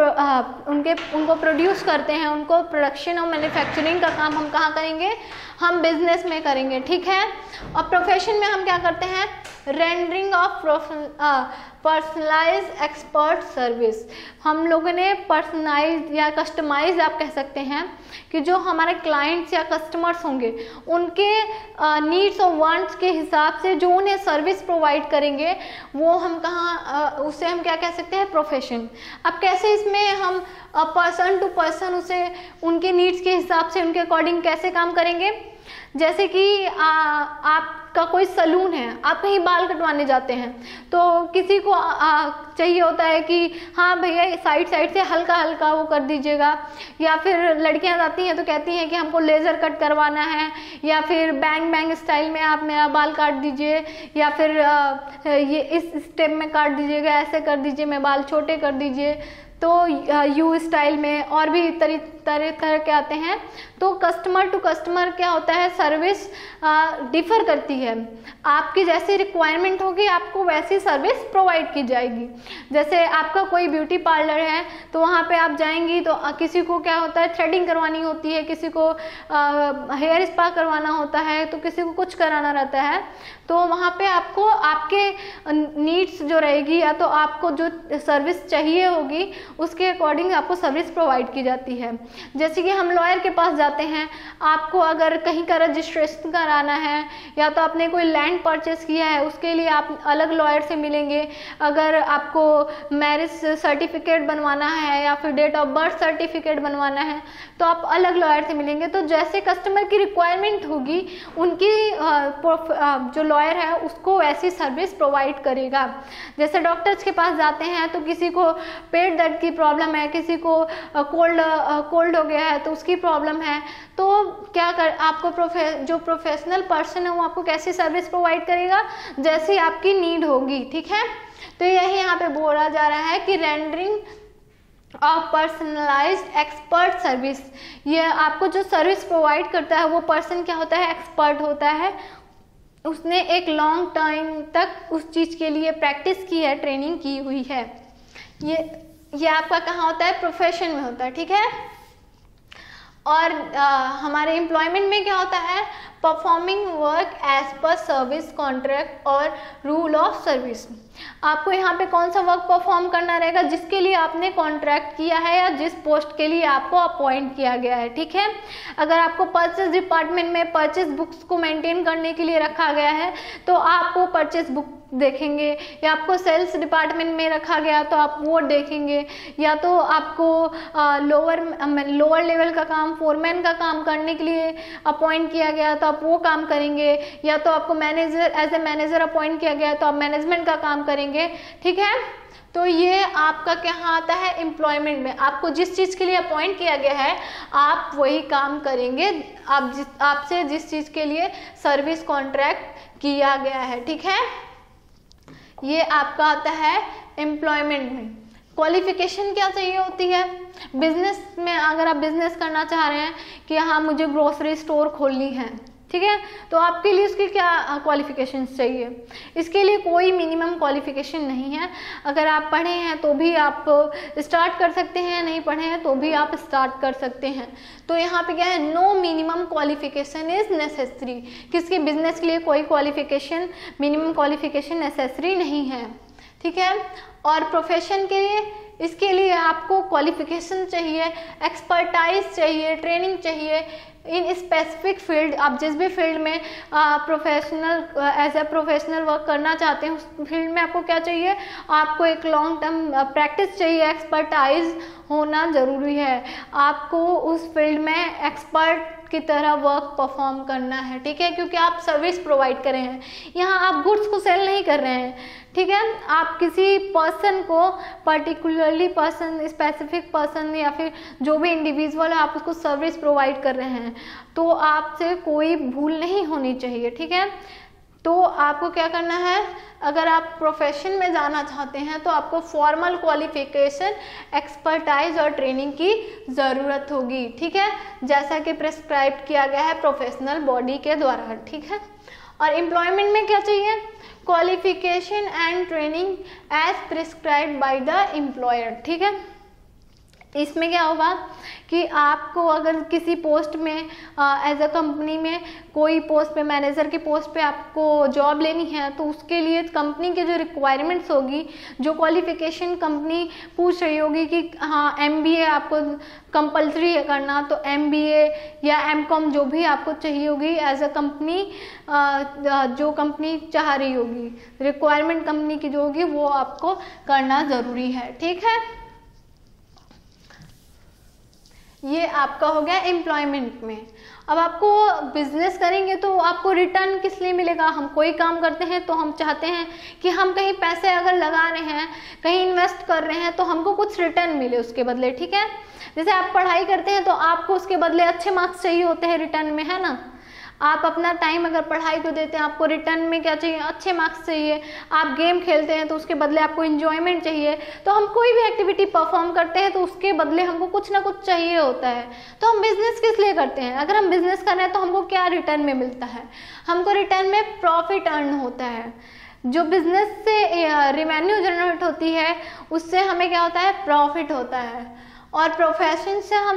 उनको प्रोड्यूस करते हैं, उनको प्रोडक्शन और मैन्युफैक्चरिंग का काम हम कहाँ करेंगे, हम बिजनेस में करेंगे। ठीक है, और प्रोफेशन में हम क्या करते हैं, rendering of personalize expert service. हम लोगों ने पर्सनलाइज या कस्टमाइज आप कह सकते हैं कि जो हमारे क्लाइंट्स या कस्टमर्स होंगे उनके नीड्स और वांट्स के हिसाब से जो उन्हें सर्विस प्रोवाइड करेंगे, वो हम उसे हम क्या कह सकते हैं, प्रोफेशन। अब कैसे इसमें हम पर्सन टू पर्सन उसे उनके नीड्स के हिसाब से उनके अकॉर्डिंग कैसे काम करेंगे। जैसे कि आपका कोई सलून है, आप कहीं बाल कटवाने जाते हैं, तो किसी को चाहिए होता है कि हाँ भैया साइड से हल्का हल्का वो कर दीजिएगा, या फिर लड़कियां जाती हैं तो कहती हैं कि हमको लेज़र कट करवाना है, या फिर बैंग स्टाइल में आप मेरा बाल काट दीजिए, या फिर ये इस स्टेप में काट दीजिएगा, ऐसे कर दीजिए, मैं बाल छोटे कर दीजिए, तो यू स्टाइल में और भी तरह तरह के आते हैं। तो कस्टमर टू कस्टमर क्या होता है, सर्विस डिफर करती है। आपकी जैसी रिक्वायरमेंट होगी आपको वैसी सर्विस प्रोवाइड की जाएगी। जैसे आपका कोई ब्यूटी पार्लर है तो वहाँ पे आप जाएंगी तो किसी को क्या होता है, थ्रेडिंग करवानी होती है, किसी को हेयर स्पा करवाना होता है, तो किसी को कुछ कराना रहता है। तो वहाँ पे आपको आपके नीड्स जो रहेगी या तो आपको जो सर्विस चाहिए होगी उसके अकॉर्डिंग आपको सर्विस प्रोवाइड की जाती है। जैसे कि हम लॉयर के पास जाते हैं, आपको अगर कहीं का रजिस्ट्रेशन कराना है या तो आपने कोई लैंड परचेस किया है उसके लिए आप अलग लॉयर से मिलेंगे। अगर आपको मैरिज सर्टिफिकेट बनवाना है या फिर डेट ऑफ बर्थ सर्टिफिकेट बनवाना है तो आप अलग लॉयर से मिलेंगे। तो जैसे कस्टमर की रिक्वायरमेंट होगी उनकी जो लॉयर है उसको वैसी सर्विस प्रोवाइड करेगा। जैसे डॉक्टर्स के पास जाते हैं तो किसी को पेट दर्द की प्रॉब्लम है, किसी को कोल्ड हो गया है तो उसकी प्रॉब्लम है, तो क्या कर आपको जो प्रोफेशनल पर्सन है वो आपको कैसी सर्विस प्रोवाइड करेगा, जैसी आपकी नीड होगी। ठीक है, तो यही यहाँ पे बोला जा रहा है कि rendering of personalized expert service. ये आपको जो सर्विस प्रोवाइड करता है वो पर्सन क्या होता है, एक्सपर्ट होता है। उसने एक लॉन्ग टाइम तक उस चीज़ के लिए प्रैक्टिस की है, ट्रेनिंग की हुई है। ये आपका कहाँ होता है, प्रोफेशन में होता है। ठीक है, और हमारे एम्प्लॉयमेंट में क्या होता है, performing work as per service contract और रूल ऑफ सर्विस। आपको यहाँ पे कौन सा वर्क परफॉर्म करना रहेगा, जिसके लिए आपने कॉन्ट्रैक्ट किया है या जिस पोस्ट के लिए आपको अपॉइंट किया गया है। ठीक है, अगर आपको परचेस डिपार्टमेंट में परचेस बुक्स को मेंटेन करने के लिए रखा गया है तो आपको परचेस बुक देखेंगे, या आपको सेल्स डिपार्टमेंट में रखा गया तो आप वो देखेंगे, या तो आपको लोअर लेवल का काम, फोरमैन का काम करने के लिए अपॉइंट किया गया तो आप वो काम करेंगे, या तो आपको manager as a manager appoint किया गया तो आप मैनेजमेंट का काम करेंगे। ठीक है, तो ये आपका क्या आता है, एम्प्लॉयमेंट में आपको जिस चीज़ के लिए अपॉइंट किया गया है आप वही काम करेंगे, आपसे जिस चीज़ के लिए सर्विस कॉन्ट्रैक्ट किया गया है। ठीक है, ये आपका आता है एम्प्लॉयमेंट में। क्वालिफिकेशन क्या चाहिए होती है, बिजनेस में अगर आप बिजनेस करना चाह रहे हैं कि हाँ मुझे ग्रोसरी स्टोर खोलनी है, ठीक है, तो आपके लिए उसकी क्या क्वालिफिकेशंस चाहिए। इसके लिए कोई मिनिमम क्वालिफिकेशन नहीं है। अगर आप पढ़े हैं तो भी आप स्टार्ट कर सकते हैं, नहीं पढ़े हैं तो भी आप स्टार्ट कर सकते हैं। तो यहाँ पे क्या है, no minimum qualification is necessary. किसके बिजनेस के लिए कोई क्वालिफिकेशन, मिनिमम क्वालिफिकेशन नेसेसरी नहीं है। ठीक है, और प्रोफेशन के लिए इसके लिए आपको क्वालिफिकेशन चाहिए, एक्सपर्टाइज चाहिए, ट्रेनिंग चाहिए इन स्पेसिफिक फील्ड। आप जिस भी फील्ड में professional as a professional work करना चाहते हैं उस फील्ड में आपको क्या चाहिए, आपको एक लॉन्ग टर्म प्रैक्टिस चाहिए, एक्सपर्टाइज होना ज़रूरी है। आपको उस फील्ड में एक्सपर्ट की तरह वर्क परफॉर्म करना है। ठीक है, क्योंकि आप सर्विस प्रोवाइड कर रहे हैं, यहाँ आप गुड्स को सेल नहीं कर रहे हैं। ठीक है, आप किसी पर्सन को पर्टिकुलरली पर्सन, स्पेसिफिक पर्सन या फिर जो भी इंडिविजुअल है आप उसको सर्विस प्रोवाइड कर रहे हैं, तो आपसे कोई भूल नहीं होनी चाहिए। ठीक है, तो आपको क्या करना है, अगर आप प्रोफेशन में जाना चाहते हैं तो आपको फॉर्मल क्वालिफिकेशन, एक्सपर्टाइज और ट्रेनिंग की ज़रूरत होगी। ठीक है, जैसा कि प्रिस्क्राइब किया गया है प्रोफेशनल बॉडी के द्वारा। ठीक है, और एम्प्लॉयमेंट में क्या चाहिए, qualification and training as prescribed by the employer. ठीक है, इसमें क्या होगा कि आपको अगर किसी पोस्ट में एज अ कंपनी में कोई पोस्ट पे, मैनेजर की पोस्ट पे आपको जॉब लेनी है तो उसके लिए कंपनी के जो रिक्वायरमेंट्स होगी, जो क्वालिफिकेशन कंपनी पूछ रही होगी कि हाँ MBA आपको कंपलसरी है करना, तो MBA या MCOM जो भी आपको चाहिए होगी एज अ कंपनी, जो कंपनी चाह रही होगी, रिक्वायरमेंट कंपनी की जो होगी वो आपको करना ज़रूरी है। ठीक है, ये आपका हो गया एम्प्लॉयमेंट में। अब आपको बिजनेस करेंगे तो आपको रिटर्न किस लिए मिलेगा, हम कोई काम करते हैं तो हम चाहते हैं कि हम कहीं पैसे अगर लगा रहे हैं, कहीं इन्वेस्ट कर रहे हैं तो हमको कुछ रिटर्न मिले उसके बदले। ठीक है, जैसे आप पढ़ाई करते हैं तो आपको उसके बदले अच्छे मार्क्स चाहिए होते हैं रिटर्न में, है ना। आप अपना टाइम अगर पढ़ाई को देते हैं, आपको रिटर्न में क्या चाहिए, अच्छे मार्क्स चाहिए। आप गेम खेलते हैं तो उसके बदले आपको इंजॉयमेंट चाहिए। तो हम कोई भी एक्टिविटी परफॉर्म करते हैं तो उसके बदले हमको कुछ ना कुछ चाहिए होता है। तो हम बिजनेस किस लिए करते हैं? अगर हम बिजनेस कर रहे हैं तो हमको क्या रिटर्न में मिलता है? हमको रिटर्न में प्रॉफिट अर्न होता है। जो बिजनेस से रेवेन्यू जनरेट होती है उससे हमें क्या होता है, प्रॉफिट होता है। और प्रोफेशन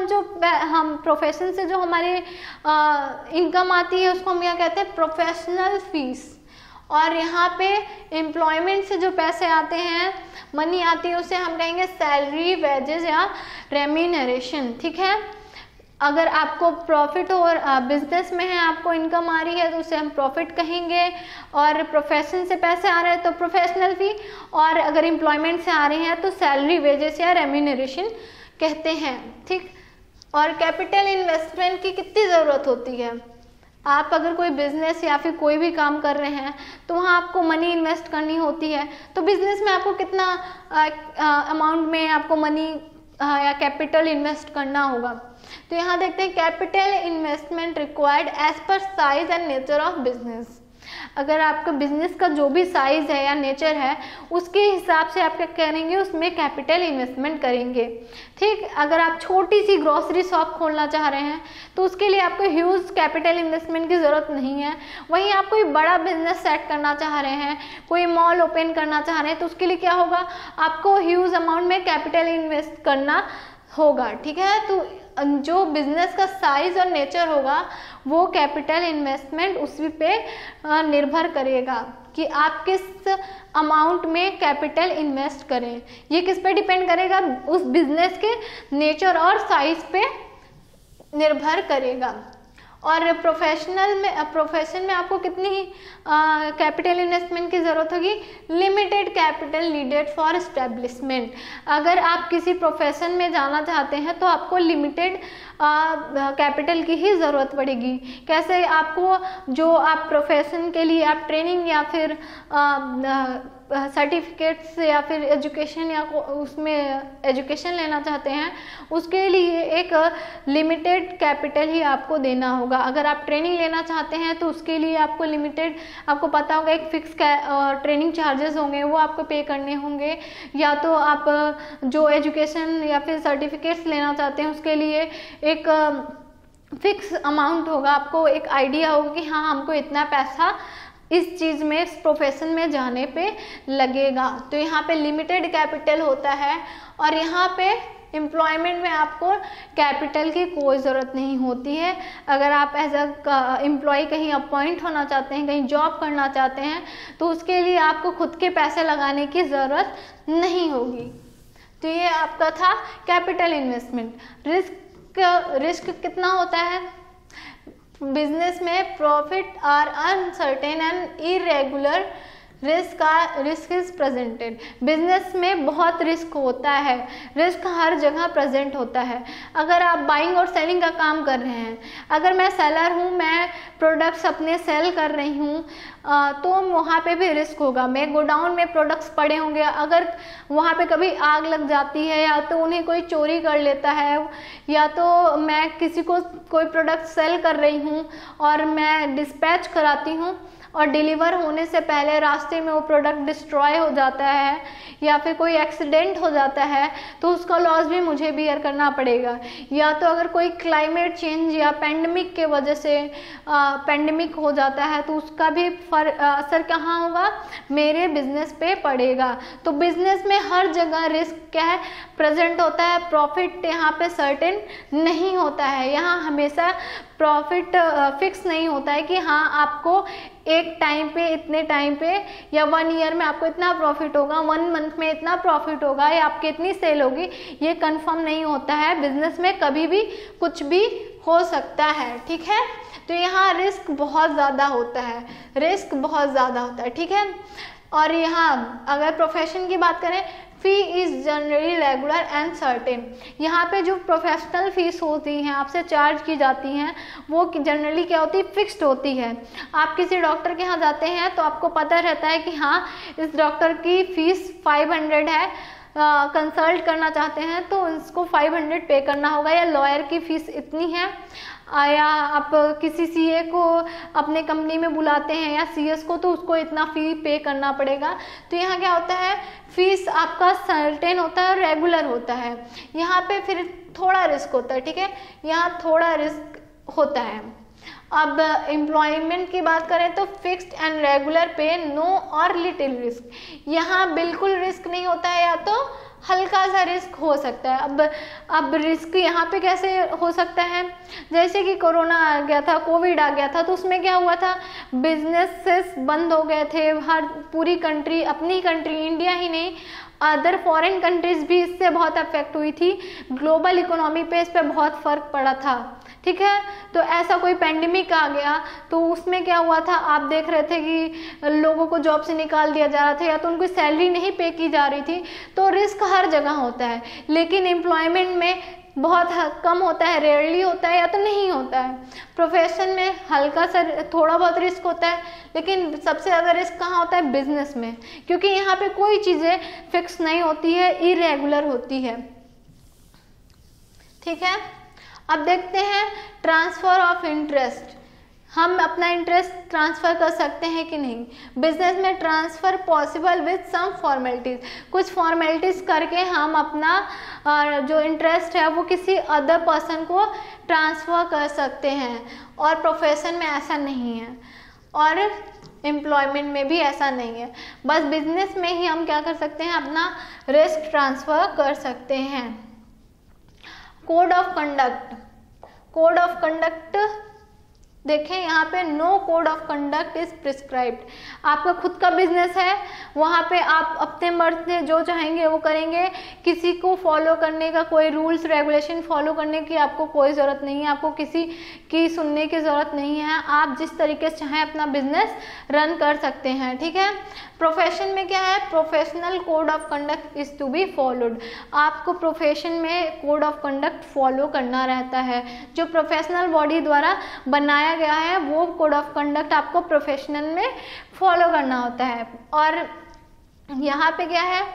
से जो हमारे इनकम आती है उसको हम क्या कहते हैं, प्रोफेशनल फीस। और यहाँ पे एम्प्लॉयमेंट से जो पैसे आते हैं, मनी आती है, उसे हम कहेंगे सैलरी, वेजेस या रेम्यूनरेशन। ठीक है, अगर आपको प्रॉफिट और बिजनेस में है, आपको इनकम आ रही है तो उसे हम प्रॉफिट कहेंगे। और प्रोफेशन से पैसे आ रहे हैं तो प्रोफेशनल फी, और अगर एम्प्लॉयमेंट से आ रहे हैं तो सैलरी, वेजेस या रेम्यूनरेशन कहते हैं। ठीक, और कैपिटल इन्वेस्टमेंट की कितनी ज़रूरत होती है? आप अगर कोई बिजनेस या फिर कोई भी काम कर रहे हैं तो वहाँ आपको मनी इन्वेस्ट करनी होती है। तो बिजनेस में आपको कितना अमाउंट में आपको मनी या कैपिटल इन्वेस्ट करना होगा? तो यहाँ देखते हैं, capital investment required as per size and nature of business. अगर आपका बिजनेस का जो भी साइज है या नेचर है उसके हिसाब से आप क्या करेंगे, उसमें कैपिटल इन्वेस्टमेंट करेंगे। ठीक, अगर आप छोटी सी ग्रोसरी शॉप खोलना चाह रहे हैं तो उसके लिए आपको ह्यूज कैपिटल इन्वेस्टमेंट की ज़रूरत नहीं है। वहीं आप कोई बड़ा बिजनेस सेट करना चाह रहे हैं, कोई मॉल ओपन करना चाह रहे हैं, तो उसके लिए क्या होगा, आपको ह्यूज अमाउंट में कैपिटल इन्वेस्ट करना होगा। ठीक है, तो जो बिजनेस का साइज और नेचर होगा वो कैपिटल इन्वेस्टमेंट उसी पे निर्भर करेगा कि आप किस अमाउंट में कैपिटल इन्वेस्ट करें। ये किस पे डिपेंड करेगा, उस बिजनेस के नेचर और साइज पे निर्भर करेगा। और प्रोफेशन में आपको कितनी कैपिटल इन्वेस्टमेंट की ज़रूरत होगी, limited capital needed for establishment. अगर आप किसी प्रोफेशन में जाना चाहते हैं तो आपको लिमिटेड कैपिटल की ही ज़रूरत पड़ेगी। कैसे, आपको जो आप प्रोफेशन के लिए आप ट्रेनिंग या फिर सर्टिफिकेट्स या फिर एजुकेशन या उसमें एजुकेशन लेना चाहते हैं, उसके लिए एक लिमिटेड कैपिटल ही आपको देना होगा। अगर आप ट्रेनिंग लेना चाहते हैं तो उसके लिए आपको लिमिटेड, आपको पता होगा एक फिक्स ट्रेनिंग चार्जेस होंगे, वो आपको पे करने होंगे। या तो आप जो एजुकेशन या फिर सर्टिफिकेट्स लेना चाहते हैं उसके लिए एक फिक्स अमाउंट होगा, आपको एक आइडिया होगा कि हाँ हमको इतना पैसा इस चीज़ में, इस प्रोफेशन में जाने पे लगेगा। तो यहाँ पे लिमिटेड कैपिटल होता है। और यहाँ पे एम्प्लॉयमेंट में आपको कैपिटल की कोई ज़रूरत नहीं होती है। अगर आप एज अ एम्प्लॉय कहीं अपॉइंट होना चाहते हैं, कहीं जॉब करना चाहते हैं, तो उसके लिए आपको खुद के पैसे लगाने की ज़रूरत नहीं होगी। तो ये आपका था कैपिटल इन्वेस्टमेंट। रिस्क कितना होता है बिजनेस में? Profit are uncertain and irregular, risk is presented. Business में बहुत रिस्क होता है, रिस्क हर जगह प्रेजेंट होता है। अगर आप बाइंग और सेलिंग का काम कर रहे हैं, अगर मैं सेलर हूँ, मैं प्रोडक्ट्स अपने सेल कर रही हूँ, तो वहाँ पे भी रिस्क होगा। मैं गोडाउन में प्रोडक्ट्स पड़े होंगे, अगर वहाँ पे कभी आग लग जाती है या तो उन्हें कोई चोरी कर लेता है, या तो मैं किसी को कोई प्रोडक्ट सेल कर रही हूँ और मैं डिस्पैच कराती हूँ और डिलीवर होने से पहले रास्ते में वो प्रोडक्ट डिस्ट्रॉय हो जाता है या फिर कोई एक्सीडेंट हो जाता है, तो उसका लॉस भी मुझे बियर करना पड़ेगा। या तो अगर कोई क्लाइमेट चेंज या पेंडेमिक के वजह से पेंडेमिक हो जाता है तो उसका भी असर कहाँ होगा, मेरे बिजनेस पे पड़ेगा। तो बिजनेस में हर जगह रिस्क क्या है, प्रेजेंट होता है। प्रॉफिट यहाँ पे सर्टेन नहीं होता है, यहाँ हमेशा प्रॉफिट फिक्स नहीं होता है कि हाँ आपको एक टाइम पे, इतने टाइम पे या 1 ईयर में आपको इतना प्रॉफिट होगा, 1 मंथ में इतना प्रॉफिट होगा या आपकी इतनी सेल होगी, ये कंफर्म नहीं होता है। बिजनेस में कभी भी कुछ भी हो सकता है। ठीक है, तो यहाँ रिस्क बहुत ज़्यादा होता है, रिस्क बहुत ज़्यादा होता है। ठीक है, और यहाँ अगर प्रोफेशन की बात करें, fee is generally regular and certain. यहाँ पे जो प्रोफेशनल फीस होती हैं, आपसे चार्ज की जाती हैं, वो जनरली क्या होती है, फिक्स्ड होती है। आप किसी डॉक्टर के यहाँ जाते हैं तो आपको पता रहता है कि हाँ इस डॉक्टर की फ़ीस 500 है, कंसल्ट करना चाहते हैं तो उसको 500 पे करना होगा, या लॉयर की फ़ीस इतनी है, या आप किसी सीए को अपने कंपनी में बुलाते हैं या सीएस को तो उसको इतना फ़ी पे करना पड़ेगा। तो यहाँ क्या होता है, फीस आपका सर्टेन होता है और रेगुलर होता है। यहाँ पे फिर थोड़ा रिस्क होता है, ठीक है, यहाँ थोड़ा रिस्क होता है। अब एम्प्लॉयमेंट की बात करें तो fixed and regular pay, no or little risk, यहाँ बिल्कुल रिस्क नहीं होता है या तो हल्का सा रिस्क हो सकता है। अब रिस्क यहाँ पे कैसे हो सकता है, जैसे कि कोरोना आ गया था, कोविड आ गया था, तो उसमें क्या हुआ था, बिजनेसेस बंद हो गए थे, हर पूरी कंट्री, अपनी कंट्री इंडिया ही नहीं अदर फॉरेन कंट्रीज भी इससे बहुत अफेक्ट हुई थी, ग्लोबल इकोनॉमी पे इस पे बहुत फ़र्क पड़ा था, ठीक है। तो ऐसा कोई पेंडेमिक आ गया तो उसमें क्या हुआ था, आप देख रहे थे कि लोगों को जॉब से निकाल दिया जा रहा था या तो उनको सैलरी नहीं पे की जा रही थी। तो रिस्क हर जगह होता है, लेकिन एम्प्लॉयमेंट में बहुत कम होता है, रेयरली होता है या तो नहीं होता है। प्रोफेशन में हल्का सा थोड़ा बहुत रिस्क होता है, लेकिन सबसे ज़्यादा रिस्क कहाँ होता है, बिजनेस में, क्योंकि यहाँ पे कोई चीज़ें फिक्स नहीं होती है, इरेगुलर होती है, ठीक है। अब देखते हैं ट्रांसफ़र ऑफ इंटरेस्ट, हम अपना इंटरेस्ट ट्रांसफ़र कर सकते हैं कि नहीं। बिजनेस में transfer possible with some formalities, कुछ फॉर्मेलिटीज़ करके हम अपना जो इंटरेस्ट है वो किसी अदर पर्सन को ट्रांसफ़र कर सकते हैं, और प्रोफेशन में ऐसा नहीं है और एम्प्लॉयमेंट में भी ऐसा नहीं है। बस बिजनेस में ही हम क्या कर सकते हैं, अपना रिस्क ट्रांसफ़र कर सकते हैं। Code of conduct, code of conduct देखें यहाँ पे, no code of conduct is prescribed. आपका खुद का बिजनेस है, वहाँ पे आप अपने मर्जी से जो चाहेंगे वो करेंगे, किसी को फॉलो करने का, कोई रूल्स रेगुलेशन फॉलो करने की आपको कोई ज़रूरत नहीं है, आपको किसी की सुनने की ज़रूरत नहीं है, आप जिस तरीके से चाहें अपना बिजनेस रन कर सकते हैं, ठीक है। प्रोफेशन में क्या है, professional code of conduct is to be followed, आपको प्रोफेशन में कोड ऑफ कंडक्ट फॉलो करना रहता है, जो प्रोफेशनल बॉडी द्वारा बनाया गया है वो कोड ऑफ कंडक्ट आपको प्रोफेशनल में फॉलो करना होता है। और यहाँ पे क्या है,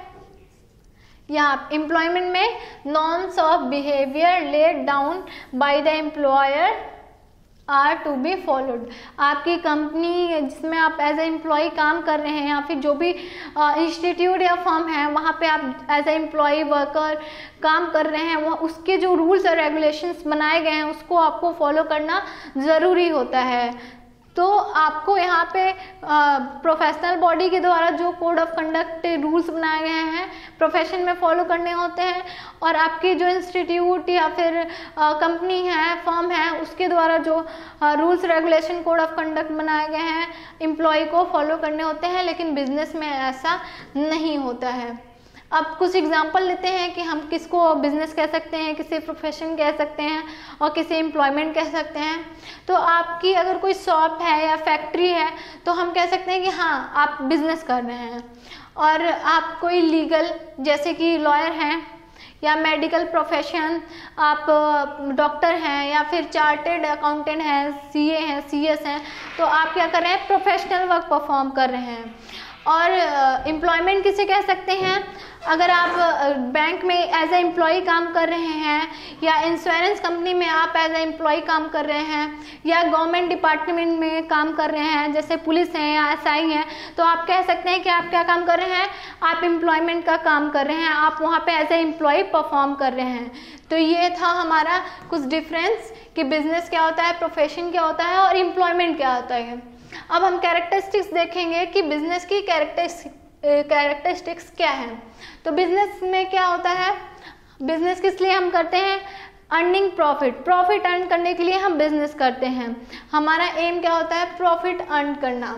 यहाँ एम्प्लॉयमेंट में norms of behaviour laid down by the employer are to be followed. आपकी कंपनी जिसमें आप एज ए एम्प्लॉय काम कर रहे हैं या फिर जो भी इंस्टीट्यूट या फर्म है वहाँ पे आप एज ए एम्प्लॉय वर्कर काम कर रहे हैं, वो उसके जो रूल्स और रेगुलेशंस बनाए गए हैं उसको आपको फॉलो करना ज़रूरी होता है। तो आपको यहाँ पे प्रोफेशनल बॉडी के द्वारा जो कोड ऑफ कंडक्ट रूल्स बनाए गए हैं प्रोफेशन में फॉलो करने होते हैं, और आपकी जो इंस्टीट्यूट या फिर कंपनी है, फर्म है, उसके द्वारा जो rules regulation code of conduct बनाए गए हैं एम्प्लॉय को फॉलो करने होते हैं, लेकिन बिजनेस में ऐसा नहीं होता है। अब कुछ एग्जांपल लेते हैं कि हम किसको बिजनेस कह सकते हैं, किसे प्रोफेशन कह सकते हैं और किसे एम्प्लॉयमेंट कह सकते हैं। तो आपकी अगर कोई शॉप है या फैक्ट्री है तो हम कह सकते हैं कि हाँ आप बिजनेस कर रहे हैं। और आप कोई लीगल जैसे कि लॉयर हैं या मेडिकल प्रोफेशन, आप डॉक्टर हैं या फिर चार्टेड अकाउंटेंट हैं, सीए हैं, सीएस हैं, तो आप क्या कर रहे हैं, प्रोफेशनल वर्क परफॉर्म कर रहे हैं। और एम्प्लॉयमेंट किसे कह सकते हैं, अगर आप बैंक में एज ए एम्प्लॉय काम कर रहे हैं या इंश्योरेंस कंपनी में आप एज ए एम्प्लॉय काम कर रहे हैं या गवर्नमेंट डिपार्टमेंट में काम कर रहे हैं जैसे पुलिस हैं या एसआई हैं, तो आप कह सकते हैं कि आप क्या काम कर रहे हैं, आप एम्प्लॉयमेंट का काम कर रहे हैं, आप वहाँ पे एज ए एम्प्लॉय परफॉर्म कर रहे हैं। तो ये था हमारा कुछ डिफरेंस कि बिजनेस क्या होता है, प्रोफेशन क्या होता है और एम्प्लॉयमेंट क्या होता है। अब हम कैरेक्टरिस्टिक्स देखेंगे कि बिजनेस की कैरेक्टरिस्टिक्स क्या है। तो बिजनेस में क्या होता है, बिजनेस किस लिए हम करते हैं, अर्निंग प्रॉफिट, प्रॉफिट अर्न करने के लिए हम बिजनेस करते हैं। हमारा एम क्या होता है, प्रॉफिट अर्न करना।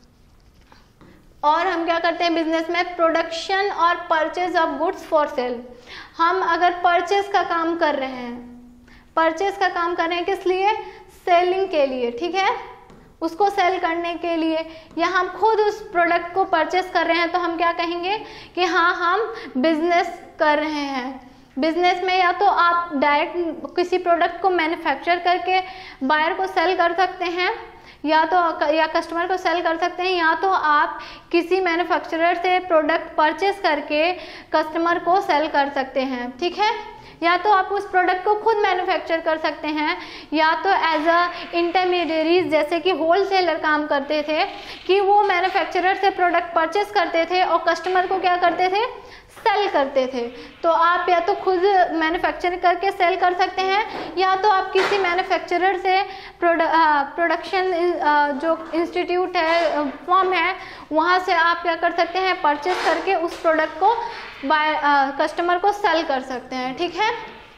और हम क्या करते हैं बिजनेस में, प्रोडक्शन और purchase of goods for sale. हम अगर परचेज का काम कर रहे हैं, परचेज का काम कर रहे हैं किस लिए, सेलिंग के लिए, ठीक है, उसको सेल करने के लिए, या हम खुद उस प्रोडक्ट को परचेस कर रहे हैं तो हम क्या कहेंगे कि हाँ हम बिजनेस कर रहे हैं। बिजनेस में या तो आप डायरेक्ट किसी प्रोडक्ट को मैन्युफैक्चर करके बायर को सेल कर सकते हैं, या कस्टमर को सेल कर सकते हैं, या तो आप किसी मैन्युफैक्चरर से प्रोडक्ट परचेस करके कस्टमर को सेल कर सकते हैं, ठीक है। या तो आप उस प्रोडक्ट को खुद मैन्युफैक्चर कर सकते हैं, या तो एज अ इंटरमीडियरीज जैसे कि होलसेलर काम करते थे कि वो मैन्युफैक्चरर से प्रोडक्ट परचेस करते थे और कस्टमर को क्या करते थे, सेल करते थे। तो आप या तो खुद मैन्युफैक्चर करके सेल कर सकते हैं, या तो आप किसी मैन्युफैक्चरर से प्रोडक्शन जो इंस्टीट्यूट है, फॉर्म है, वहाँ से आप क्या कर सकते हैं, परचेस करके उस प्रोडक्ट को कस्टमर को सेल कर सकते हैं, ठीक है।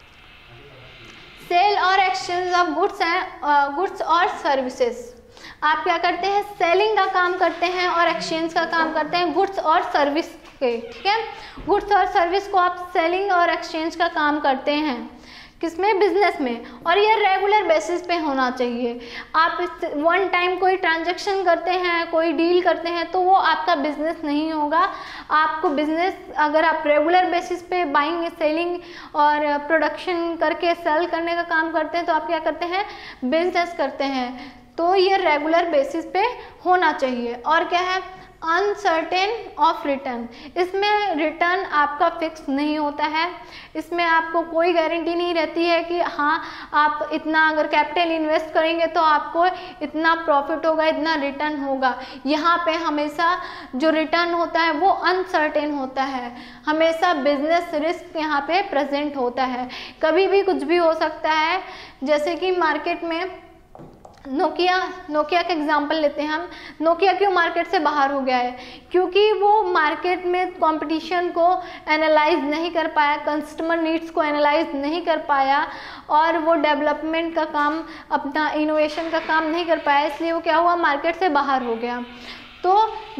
सेल और एक्सचेंज ऑफ गुड्स और सर्विसेज, आप क्या करते हैं, सेलिंग का काम करते हैं और एक्सचेंज का काम करते हैं गुड्स और सर्विस के, ठीक है। गुड्स और सर्विस को आप सेलिंग और एक्सचेंज का काम करते हैं, किसमें, बिजनेस में, और ये रेगुलर बेसिस पे होना चाहिए। आप वन टाइम कोई ट्रांजैक्शन करते हैं, कोई डील करते हैं, तो वो आपका बिजनेस नहीं होगा। आपको बिजनेस अगर आप रेगुलर बेसिस पे बाइंग सेलिंग और प्रोडक्शन करके सेल करने का काम करते हैं, तो आप क्या करते हैं, बिजनेस करते हैं। तो ये रेगुलर बेसिस पे होना चाहिए। और क्या है, अनसर्टेन ऑफ रिटर्न, इसमें रिटर्न आपका फिक्स नहीं होता है, इसमें आपको कोई गारंटी नहीं रहती है कि हाँ आप इतना अगर कैपिटल इन्वेस्ट करेंगे तो आपको इतना प्रॉफिट होगा, इतना रिटर्न होगा। यहाँ पे हमेशा जो रिटर्न होता है वो अनसर्टेन होता है, हमेशा बिजनेस रिस्क यहाँ पे प्रेजेंट होता है, कभी भी कुछ भी हो सकता है। जैसे कि मार्केट में नोकिया का एग्जांपल लेते हैं हम। नोकिया क्यों मार्केट से बाहर हो गया है, क्योंकि वो मार्केट में कंपटीशन को एनालाइज नहीं कर पाया, कस्टमर नीड्स को एनालाइज नहीं कर पाया, और वो डेवलपमेंट का काम, अपना इनोवेशन का काम नहीं कर पाया, इसलिए वो क्या हुआ, मार्केट से बाहर हो गया। तो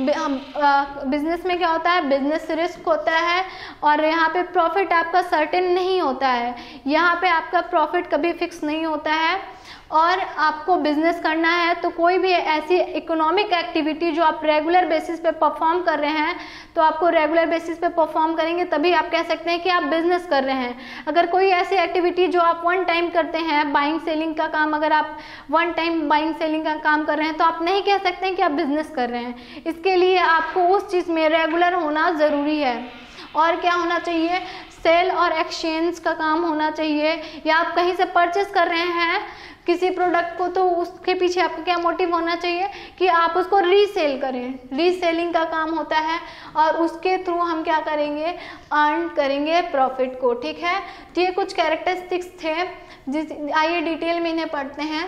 बिजनेस में क्या होता है, बिजनेस रिस्क होता है, और यहाँ पे प्रॉफिट आपका सर्टेन नहीं होता है, यहाँ पे आपका प्रॉफिट कभी फिक्स नहीं होता है। और आपको बिजनेस करना है तो कोई भी ऐसी इकोनॉमिक एक्टिविटी जो आप रेगुलर बेसिस पे परफॉर्म कर रहे हैं, तो आपको रेगुलर बेसिस पे परफॉर्म करेंगे तभी आप कह सकते हैं कि आप बिजनेस कर रहे हैं। अगर कोई ऐसी एक्टिविटी जो आप वन टाइम करते हैं, बाइंग सेलिंग का काम, अगर आप वन टाइम बाइंग सेलिंग का काम कर रहे हैं, तो आप नहीं कह सकते हैं कि आप बिजनेस कर रहे हैं। इसके लिए आपको उस चीज़ में रेगुलर होना ज़रूरी है। और क्या होना चाहिए, सेल और एक्सचेंज का काम होना चाहिए। या आप कहीं से परचेस कर रहे हैं किसी प्रोडक्ट को, तो उसके पीछे आपका क्या मोटिव होना चाहिए कि आप उसको रीसेल करें, रीसेलिंग का काम होता है, और उसके थ्रू हम क्या करेंगे, अर्न करेंगे प्रॉफिट को, ठीक है। तो ये कुछ कैरेक्टरिस्टिक्स थे, आइए डिटेल में इन्हें पढ़ते हैं।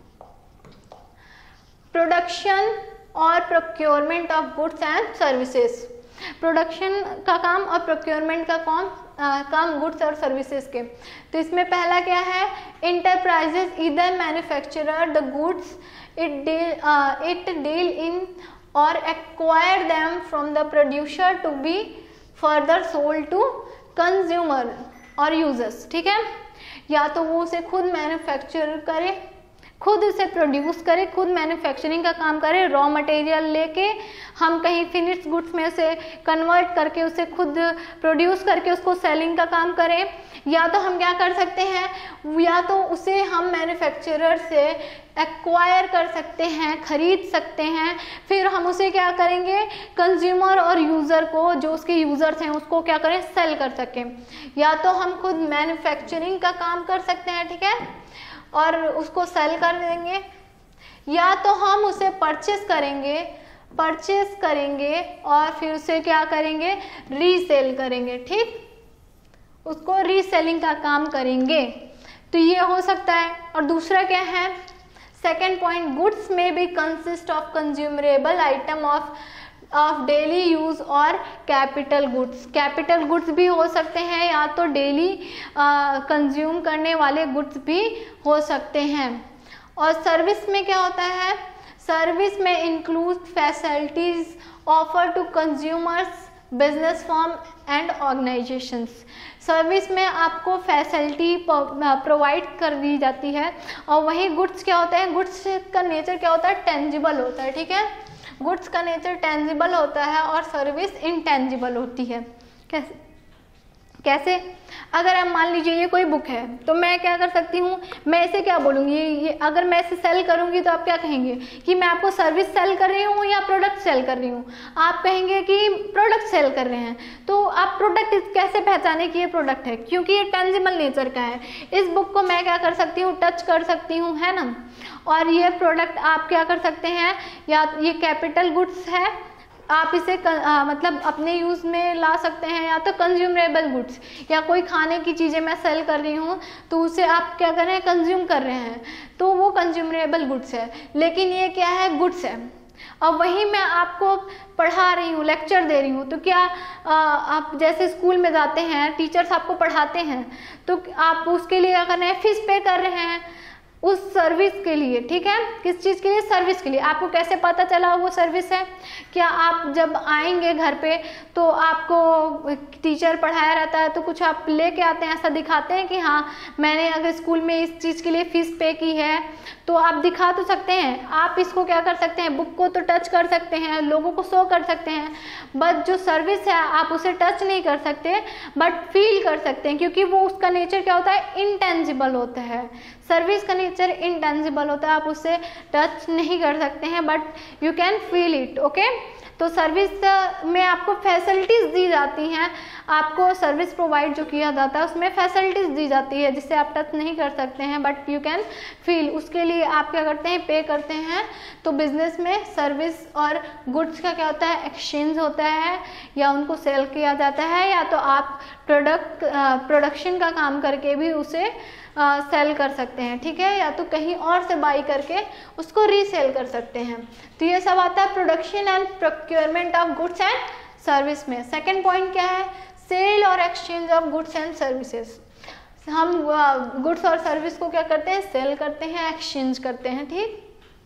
प्रोडक्शन और procurement of goods and services, production का काम और प्रोक्योरमेंट का काम गुड्स और सर्विसेज के। तो इसमें पहला क्या है, enterprises either manufacturer the goods it deal in or acquire them from the producer to be further sold to consumer or users, ठीक है। या तो वो उसे खुद मैन्युफैक्चर करे, खुद उसे प्रोड्यूस करे, खुद मैन्युफैक्चरिंग का काम करे, रॉ मटेरियल लेके हम कहीं फिनिश्ड गुड्स में से कन्वर्ट करके उसे खुद प्रोड्यूस करके उसको सेलिंग का काम करें। या तो हम क्या कर सकते हैं, या तो उसे हम मैन्युफैक्चरर से एक्वायर कर सकते हैं, खरीद सकते हैं, फिर हम उसे क्या करेंगे, कंज्यूमर और यूज़र को, जो उसके यूज़र्स हैं उसको क्या करें, सेल कर सकें। या तो हम खुद मैन्युफैक्चरिंग का काम कर सकते हैं, ठीक है, और उसको सेल कर देंगे, या तो हम उसे परचेस करेंगे और फिर उसे क्या करेंगे, रीसेल करेंगे, ठीक, उसको रीसेलिंग का काम करेंगे। तो ये हो सकता है। और दूसरा क्या है, सेकेंड पॉइंट, गुड्स में भी consist of consumerable item of daily use और कैपिटल गुड्स। कैपिटल गुड्स भी हो सकते हैं, या तो डेली कंज्यूम करने वाले गुड्स भी हो सकते हैं। और सर्विस में क्या होता है, सर्विस में include facilities offer to consumers, business firm and organisations. Service में आपको फैसिलिटी प्रोवाइड कर दी जाती है। और वहीं गुड्स क्या होता है, गुड्स का नेचर क्या होता है, टेंजिबल होता है, ठीक है। गुड्स का नेचर टेंजिबल होता है और सर्विस इनटेंजिबल होती है। कैसे? अगर आप मान लीजिए ये कोई बुक है तो मैं क्या कर सकती हूँ, मैं इसे क्या बोलूँगी, ये अगर मैं इसे सेल करूँगी तो आप क्या कहेंगे कि मैं आपको सर्विस सेल कर रही हूँ या प्रोडक्ट सेल कर रही हूँ? आप कहेंगे कि प्रोडक्ट सेल कर रहे हैं। तो आप प्रोडक्ट कैसे पहचाने कि ये प्रोडक्ट है? क्योंकि ये टेंजिबल नेचर का है। इस बुक को मैं क्या कर सकती हूँ, टच कर सकती हूँ, है ना। और ये प्रोडक्ट आप क्या कर सकते हैं, या ये कैपिटल गुड्स है, आप इसे मतलब अपने यूज़ में ला सकते हैं, या तो कंज्यूमरेबल गुड्स, या कोई खाने की चीज़ें मैं सेल कर रही हूँ तो उसे आप क्या कर रहे हैं, कंज्यूम कर रहे हैं, तो वो कंज्यूमरेबल गुड्स है। लेकिन ये क्या है, गुड्स है। और वहीं मैं आपको पढ़ा रही हूँ, लेक्चर दे रही हूँ, तो क्या आप जैसे स्कूल में जाते हैं, टीचर्स आपको पढ़ाते हैं, तो आप उसके लिए क्या कर रहे हैं, फीस पे कर रहे हैं उस सर्विस के लिए, ठीक है। किस चीज़ के लिए? सर्विस के लिए। आपको कैसे पता चला वो सर्विस है? क्या आप जब आएंगे घर पे तो आपको टीचर पढ़ाया रहता है तो कुछ आप लेके आते हैं, ऐसा दिखाते हैं कि हाँ मैंने अगर स्कूल में इस चीज़ के लिए फ़ीस पे की है, तो आप दिखा तो सकते हैं। आप इसको क्या कर सकते हैं, बुक को तो टच कर सकते हैं, लोगों को शो कर सकते हैं, बट जो सर्विस है आप उसे टच नहीं कर सकते बट फील कर सकते हैं, क्योंकि वो उसका नेचर क्या होता है, इनटेंजिबल होता है। सर्विस का नेचर इनटेंजिबल होता है, आप उसे टच नहीं कर सकते हैं but you can feel it, okay. तो सर्विस में आपको फैसिलिटीज़ दी जाती हैं, आपको सर्विस प्रोवाइड जो किया जाता है उसमें फैसिलिटीज़ दी जाती है जिससे आप टच नहीं कर सकते हैं बट यू कैन फील। उसके लिए आप क्या करते हैं, पे करते हैं। तो बिजनेस में सर्विस और गुड्स का क्या होता है, एक्सचेंज होता है, या उनको सेल किया जाता है, या तो आप प्रोडक्शन का काम करके भी उसे सेल कर सकते हैं, ठीक है, या तो कहीं और से बाई करके उसको रीसेल कर सकते हैं। तो ये सब आता है production and procurement of goods and service में। सेकंड पॉइंट क्या है, सेल और exchange of goods and services. हम गुड्स और सर्विस को क्या करते हैं, सेल करते हैं, एक्सचेंज करते हैं, ठीक।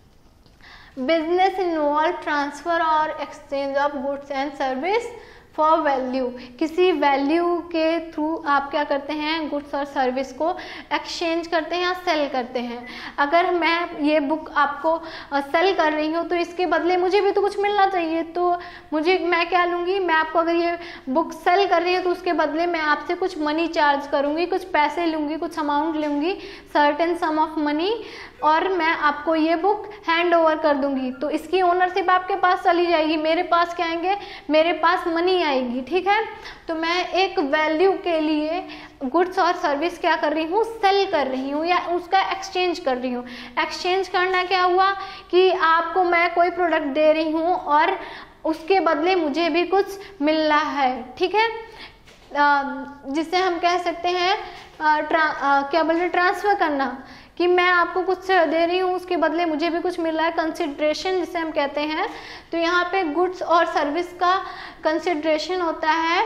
बिजनेस इन्वॉल्व ट्रांसफर और exchange of goods and service for value. किसी वैल्यू के थ्रू आप क्या करते हैं, गुड्स और सर्विस को एक्सचेंज करते हैं या सेल करते हैं। अगर मैं ये बुक आपको सेल कर रही हूँ तो इसके बदले मुझे भी तो कुछ मिलना चाहिए, तो मैं क्या लूँगी, मैं आपको अगर ये बुक सेल कर रही हूँ तो उसके बदले मैं आपसे कुछ मनी चार्ज करूँगी, कुछ पैसे लूँगी, कुछ अमाउंट लूँगी, सर्टेन सम ऑफ मनी, और मैं आपको ये बुक हैंड ओवर कर दूंगी। तो इसकी ओनरशिप आपके पास चली जाएगी, मेरे पास क्या आएंगे, मेरे पास मनी आएगी, ठीक है। तो मैं एक वैल्यू के लिए गुड्स और सर्विस क्या कर रही हूँ, सेल कर रही हूँ या उसका एक्सचेंज कर रही हूँ। एक्सचेंज करना क्या हुआ कि आपको मैं कोई प्रोडक्ट दे रही हूँ और उसके बदले मुझे भी कुछ मिल रहा है, ठीक है, जिसे हम कह सकते हैं क्या बोल रहे, ट्रांसफर करना, कि मैं आपको कुछ दे रही हूँ उसके बदले मुझे भी कुछ मिल रहा है, कंसिडरेशन जिसे हम कहते हैं। तो यहाँ पे गुड्स और सर्विस का कंसिडरेशन होता है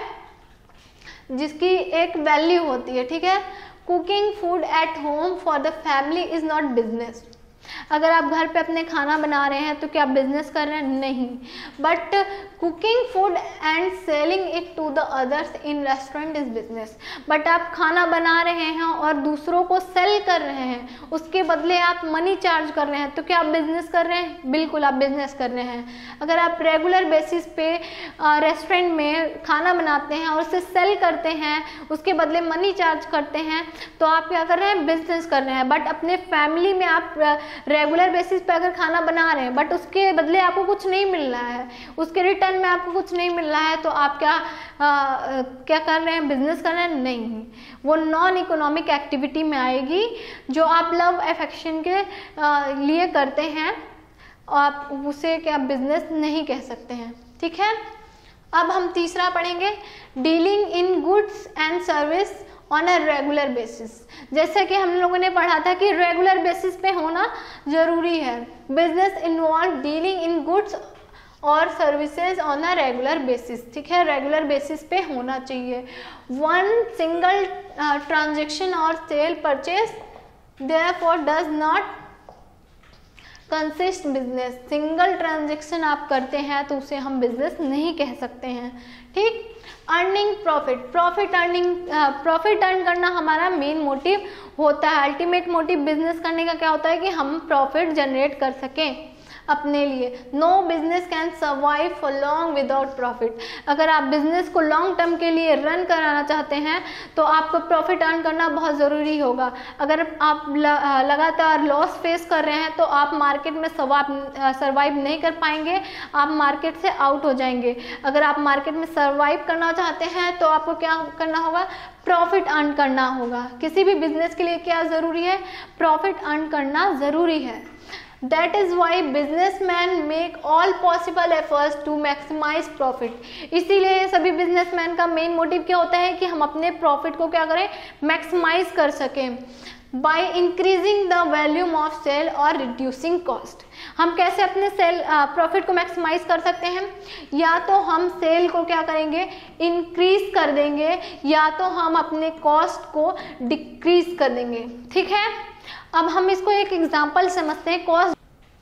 जिसकी एक वैल्यू होती है, ठीक है। Cooking food at home for the family is not business. अगर आप घर पे अपने खाना बना रहे हैं तो क्या आप बिजनेस कर रहे हैं, नहीं, but cooking food and selling it to the others in restaurant is business. But आप खाना बना रहे हैं और दूसरों को सेल कर रहे हैं, उसके बदले आप मनी चार्ज कर रहे हैं, तो क्या आप बिजनेस कर रहे हैं, बिल्कुल आप बिजनेस कर रहे हैं। अगर आप रेगुलर बेसिस पे रेस्टोरेंट में खाना बनाते हैं और उसे सेल करते हैं, उसके बदले मनी चार्ज करते हैं, तो आप क्या कर रहे हैं, बिजनेस कर रहे हैं। बट अपने फैमिली में आप रेगुलर बेसिस पे अगर खाना बना रहे हैं बट उसके बदले आपको कुछ नहीं मिल रहा है, उसके रिटर्न में आपको कुछ नहीं मिल रहा है, तो आप क्या कर रहे हैं, बिजनेस कर रहे हैं, नहीं, वो नॉन इकोनॉमिक एक्टिविटी में आएगी जो आप लव अफेक्शन के लिए करते हैं, आप उसे क्या बिजनेस नहीं कह सकते हैं, ठीक है। अब हम तीसरा पढ़ेंगे, dealing in goods and service on a regular basis. जैसे कि हम लोगों ने पढ़ा था कि रेगुलर बेसिस पे होना जरूरी है। Business involve dealing in goods और services on a regular basis, ठीक है, रेगुलर बेसिस पे होना चाहिए। वन सिंगल ट्रांजेक्शन और sale purchase therefore does not consist business. Single transaction आप करते हैं तो उसे हम बिजनेस नहीं कह सकते हैं, ठीक। अर्निंग प्रॉफिट अर्न करना हमारा मेन मोटिव होता है। अल्टीमेट मोटिव बिजनेस करने का क्या होता है कि हम प्रॉफिट जनरेट कर सकें। अपने लिए। No business can survive for long without profit. अगर आप बिजनेस को लॉन्ग टर्म के लिए रन कराना चाहते हैं तो आपको प्रॉफिट अर्न करना बहुत ज़रूरी होगा। अगर आप लगातार लॉस फेस कर रहे हैं तो आप मार्केट में सर्वाइव नहीं कर पाएंगे, आप मार्केट से आउट हो जाएंगे। अगर आप मार्केट में सर्वाइव करना चाहते हैं तो आपको क्या करना होगा, प्रॉफिट अर्न करना होगा। किसी भी बिजनेस के लिए क्या ज़रूरी है, प्रॉफिट अर्न करना ज़रूरी है। That is why businessmen make all possible efforts to maximize profit। इसीलिए सभी बिजनेसमैन का मेन मोटिव क्या होता है कि हम अपने प्रॉफिट को क्या करें, मैक्सिमाइज कर सकें। By increasing the volume of sale और reducing cost। हम कैसे अपने सेल प्रॉफिट को मैक्सिमाइज कर सकते हैं, या तो हम सेल को क्या करेंगे, इंक्रीज कर देंगे, या तो हम अपने कॉस्ट को डिक्रीज कर देंगे। ठीक है, अब हम इसको एक एग्जांपल समझते हैं कॉस्ट।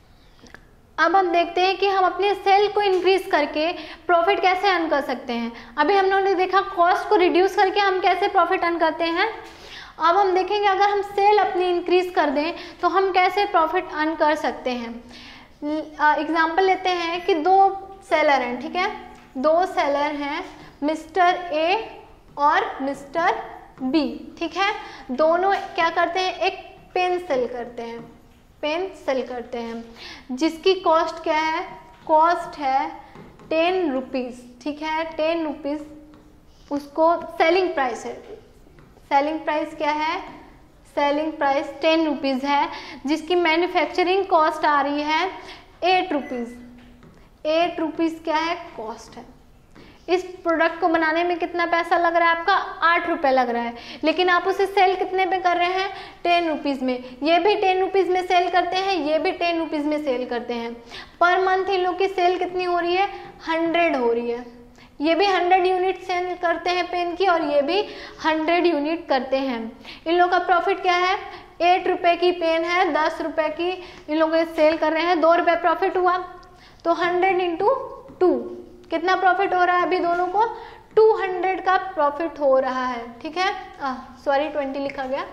अब हम देखते हैं कि हम अपने सेल को इंक्रीज करके प्रॉफिट कैसे अर्न कर सकते हैं। अभी हम लोगों ने देखा कॉस्ट को रिड्यूस करके हम कैसे प्रॉफिट अर्न करते हैं। अब हम देखेंगे अगर हम सेल अपनी इंक्रीज कर दें तो हम कैसे प्रॉफिट अर्न कर सकते हैं। एग्जांपल लेते हैं कि दो सेलर हैं, ठीक है, दो सेलर हैं, मिस्टर ए और मिस्टर बी। ठीक है, दोनों क्या करते हैं, एक पेन सेल करते हैं, पेन सेल करते हैं जिसकी कॉस्ट क्या है, कॉस्ट है 10 रुपीज़। ठीक है, 10 रुपीज़ उसको सेलिंग प्राइस है। सेलिंग प्राइस क्या है, सेलिंग प्राइस 10 रुपीज़ है, जिसकी मैन्युफैक्चरिंग कॉस्ट आ रही है 8 रुपीज़। 8 रुपीज़ क्या है, कॉस्ट है। इस प्रोडक्ट को बनाने में कितना पैसा लग रहा है आपका, 8 रुपये लग रहा है, लेकिन आप उसे सेल कितने पे कर रहे हैं, 10 रुपीज़ में। ये भी 10 रुपीज़ में सेल करते हैं, ये भी 10 रुपीज़ में सेल करते हैं। पर मंथ इन लोग की सेल कितनी हो रही है, 100 हो रही है। ये भी 100 यूनिट सेल करते हैं पेन की, और ये भी 100 यूनिट करते हैं। इन लोग का प्रॉफिट क्या है, 8 रुपये की पेन है, 10 रुपये की इन लोग सेल कर रहे हैं, 2 रुपये प्रॉफिट हुआ। तो 100 इंटू 2 कितना प्रॉफिट हो रहा है, अभी दोनों को 200 का प्रॉफिट हो रहा है। ठीक है, सॉरी 20 लिखा गया,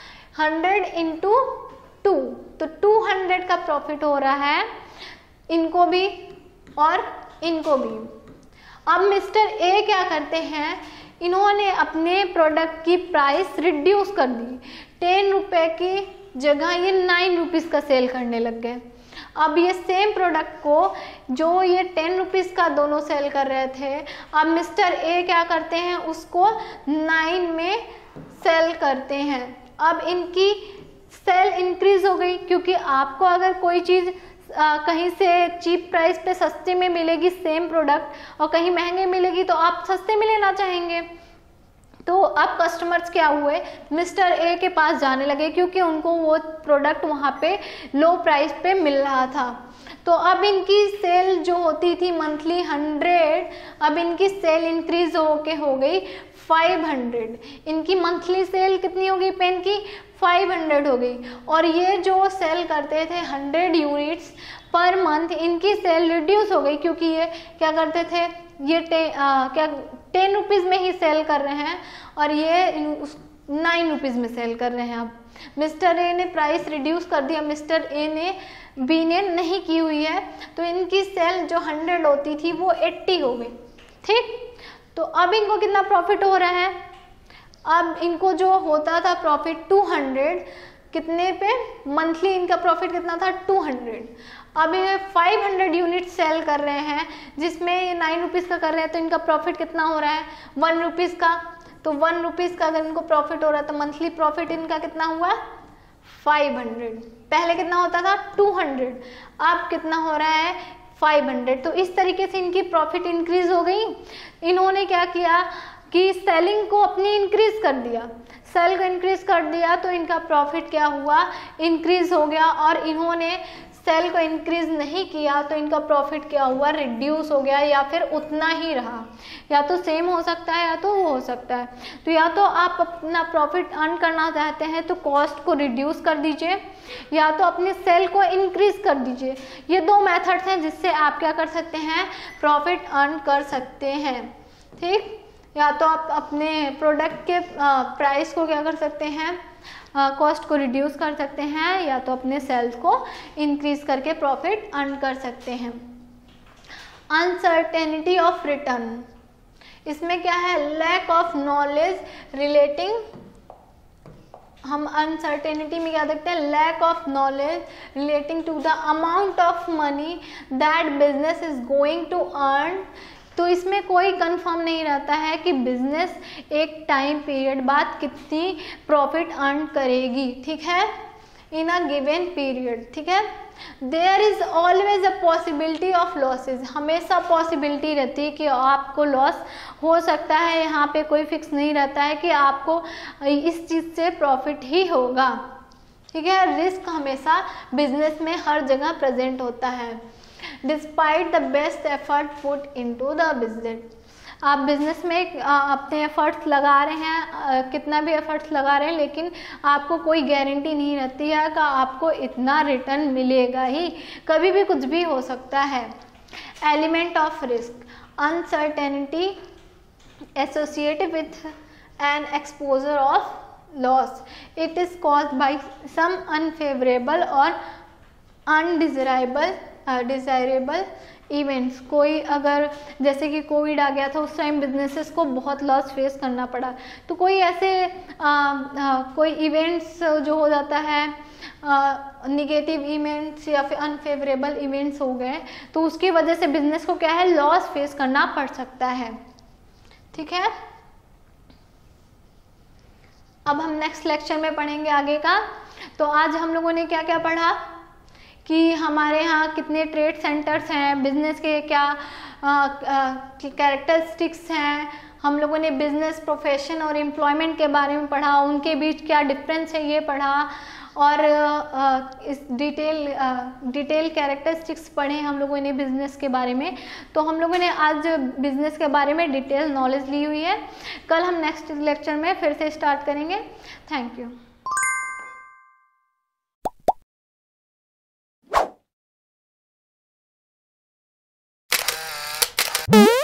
100 इंटू 2 तो 200 का प्रॉफिट हो रहा है इनको भी और इनको भी। अब मिस्टर ए क्या करते हैं, इन्होंने अपने प्रोडक्ट की प्राइस रिड्यूस कर दी, 10 रुपये की जगह ये 9 रुपीज़ का सेल करने लग गए। अब ये सेम प्रोडक्ट को जो ये 10 रुपीज़ का दोनों सेल कर रहे थे, अब मिस्टर ए क्या करते हैं, उसको 9 में सेल करते हैं। अब इनकी सेल इंक्रीज हो गई, क्योंकि आपको अगर कोई चीज़ कहीं से चीप प्राइस पे सस्ते में मिलेगी सेम प्रोडक्ट, और कहीं महंगे मिलेगी तो आप सस्ते में लेना चाहेंगे। तो अब कस्टमर्स क्या हुए, मिस्टर ए के पास जाने लगे, क्योंकि उनको वो प्रोडक्ट वहाँ पे लो प्राइस पे मिल रहा था। तो अब इनकी सेल जो होती थी मंथली 100, अब इनकी सेल इंक्रीज होके हो गई 500। इनकी मंथली सेल कितनी हो गई पेन की, 500 हो गई। और ये जो सेल करते थे 100 यूनिट्स पर मंथ, इनकी सेल रिड्यूस हो गई, क्योंकि ये क्या करते थे, ये 10 रुपीज़ में ही सेल कर रहे हैं, और ये 9 रुपीज़ में सेल कर रहे हैं। अब मिस्टर ए ने प्राइस रिड्यूस कर दिया, मिस्टर ए ने बी ने नहीं की हुई है, तो इनकी सेल जो 100 होती थी वो 80 हो गई। ठीक, तो अब इनको कितना प्रॉफिट हो रहा है, अब इनको जो होता था प्रॉफिट 200, कितने पे मंथली इनका प्रॉफिट कितना था, 200। अब ये 500 यूनिट सेल कर रहे हैं, जिसमें ये 9 रुपीज़ का कर रहे हैं, तो इनका प्रॉफिट कितना हो रहा है, 1 रुपीज़ का। तो 1 रुपीज़ का अगर इनको प्रॉफिट हो रहा है तो मंथली प्रॉफिट इनका कितना हुआ, 500। पहले कितना होता था, 200, अब कितना हो रहा है, 500। तो इस तरीके से इनकी प्रॉफिट इंक्रीज हो गई। इन्होंने क्या किया कि सेलिंग को अपनी इंक्रीज कर दिया, सेल को इंक्रीज कर दिया, तो इनका प्रॉफिट क्या हुआ, इंक्रीज हो गया। और इन्होंने सेल को इंक्रीज नहीं किया तो इनका प्रॉफिट क्या हुआ, रिड्यूस हो गया, या फिर उतना ही रहा। या तो सेम हो सकता है या तो वो हो सकता है। तो या तो आप अपना प्रॉफिट अर्न करना चाहते हैं तो कॉस्ट को रिड्यूस कर दीजिए, या तो अपने सेल को इंक्रीज कर दीजिए। ये 2 मेथड्स हैं जिससे आप क्या कर सकते हैं, प्रॉफिट अर्न कर सकते हैं। ठीक, या तो आप अपने प्रोडक्ट के प्राइस को क्या कर सकते हैं, कॉस्ट को रिड्यूस कर सकते हैं या तो अपने सेल्स को इंक्रीज करके प्रॉफिट अर्न कर सकते हैं। अनसर्टेनिटी ऑफ रिटर्न, इसमें क्या है, लैक ऑफ नॉलेज रिलेटिंग, हम अनसर्टेनिटी में क्या देखते हैं, lack of knowledge relating to the amount of money that business is going to earn. तो इसमें कोई कंफर्म नहीं रहता है कि बिजनेस एक टाइम पीरियड बाद कितनी प्रॉफिट अर्न करेगी, ठीक है, इन अ गिवन पीरियड, ठीक है। There is always a possibility of losses, हमेशा पॉसिबिलिटी रहती है कि आपको लॉस हो सकता है, यहाँ पे कोई फिक्स नहीं रहता है कि आपको इस चीज़ से प्रॉफिट ही होगा, ठीक है। रिस्क हमेशा बिजनेस में हर जगह प्रेजेंट होता है। Despite the best effort put into the business, आप बिजनेस में अपने एफर्ट्स लगा रहे हैं, कितना भी एफर्ट्स लगा रहे हैं, लेकिन आपको कोई गारंटी नहीं रहती है कि आपको इतना रिटर्न मिलेगा ही, कभी भी कुछ भी हो सकता है। Element of risk, uncertainty associated with an exposure of loss, it is caused by some unfavourable और डिजायरेबल इवेंट्स। कोई अगर जैसे कि कोविड आ गया था, उस टाइम बिजनेसेस को बहुत लॉस फेस करना पड़ा, तो कोई ऐसे कोई इवेंट्स जो हो जाता है, निगेटिव इवेंट्स या फिर अनफेवरेबल इवेंट्स हो गए, तो उसकी वजह से बिजनेस को क्या है, लॉस फेस करना पड़ सकता है, ठीक है। अब हम नेक्स्ट लेक्चर में पढ़ेंगे आगे का। तो आज हम लोगों ने क्या क्या पढ़ा कि हमारे यहाँ कितने ट्रेड सेंटर्स हैं, बिजनेस के क्या कैरेक्टरिस्टिक्स हैं, हम लोगों ने बिजनेस प्रोफेशन और एम्प्लॉयमेंट के बारे में पढ़ा, उनके बीच क्या डिफरेंस है ये पढ़ा, और इस डिटेल कैरेक्टरिस्टिक्स पढ़े हम लोगों ने बिजनेस के बारे में। तो हम लोगों ने आज बिजनेस के बारे में डिटेल नॉलेज ली हुई है। कल हम नेक्स्ट लेक्चर में फिर से स्टार्ट करेंगे। Thank you. Mm-hmm.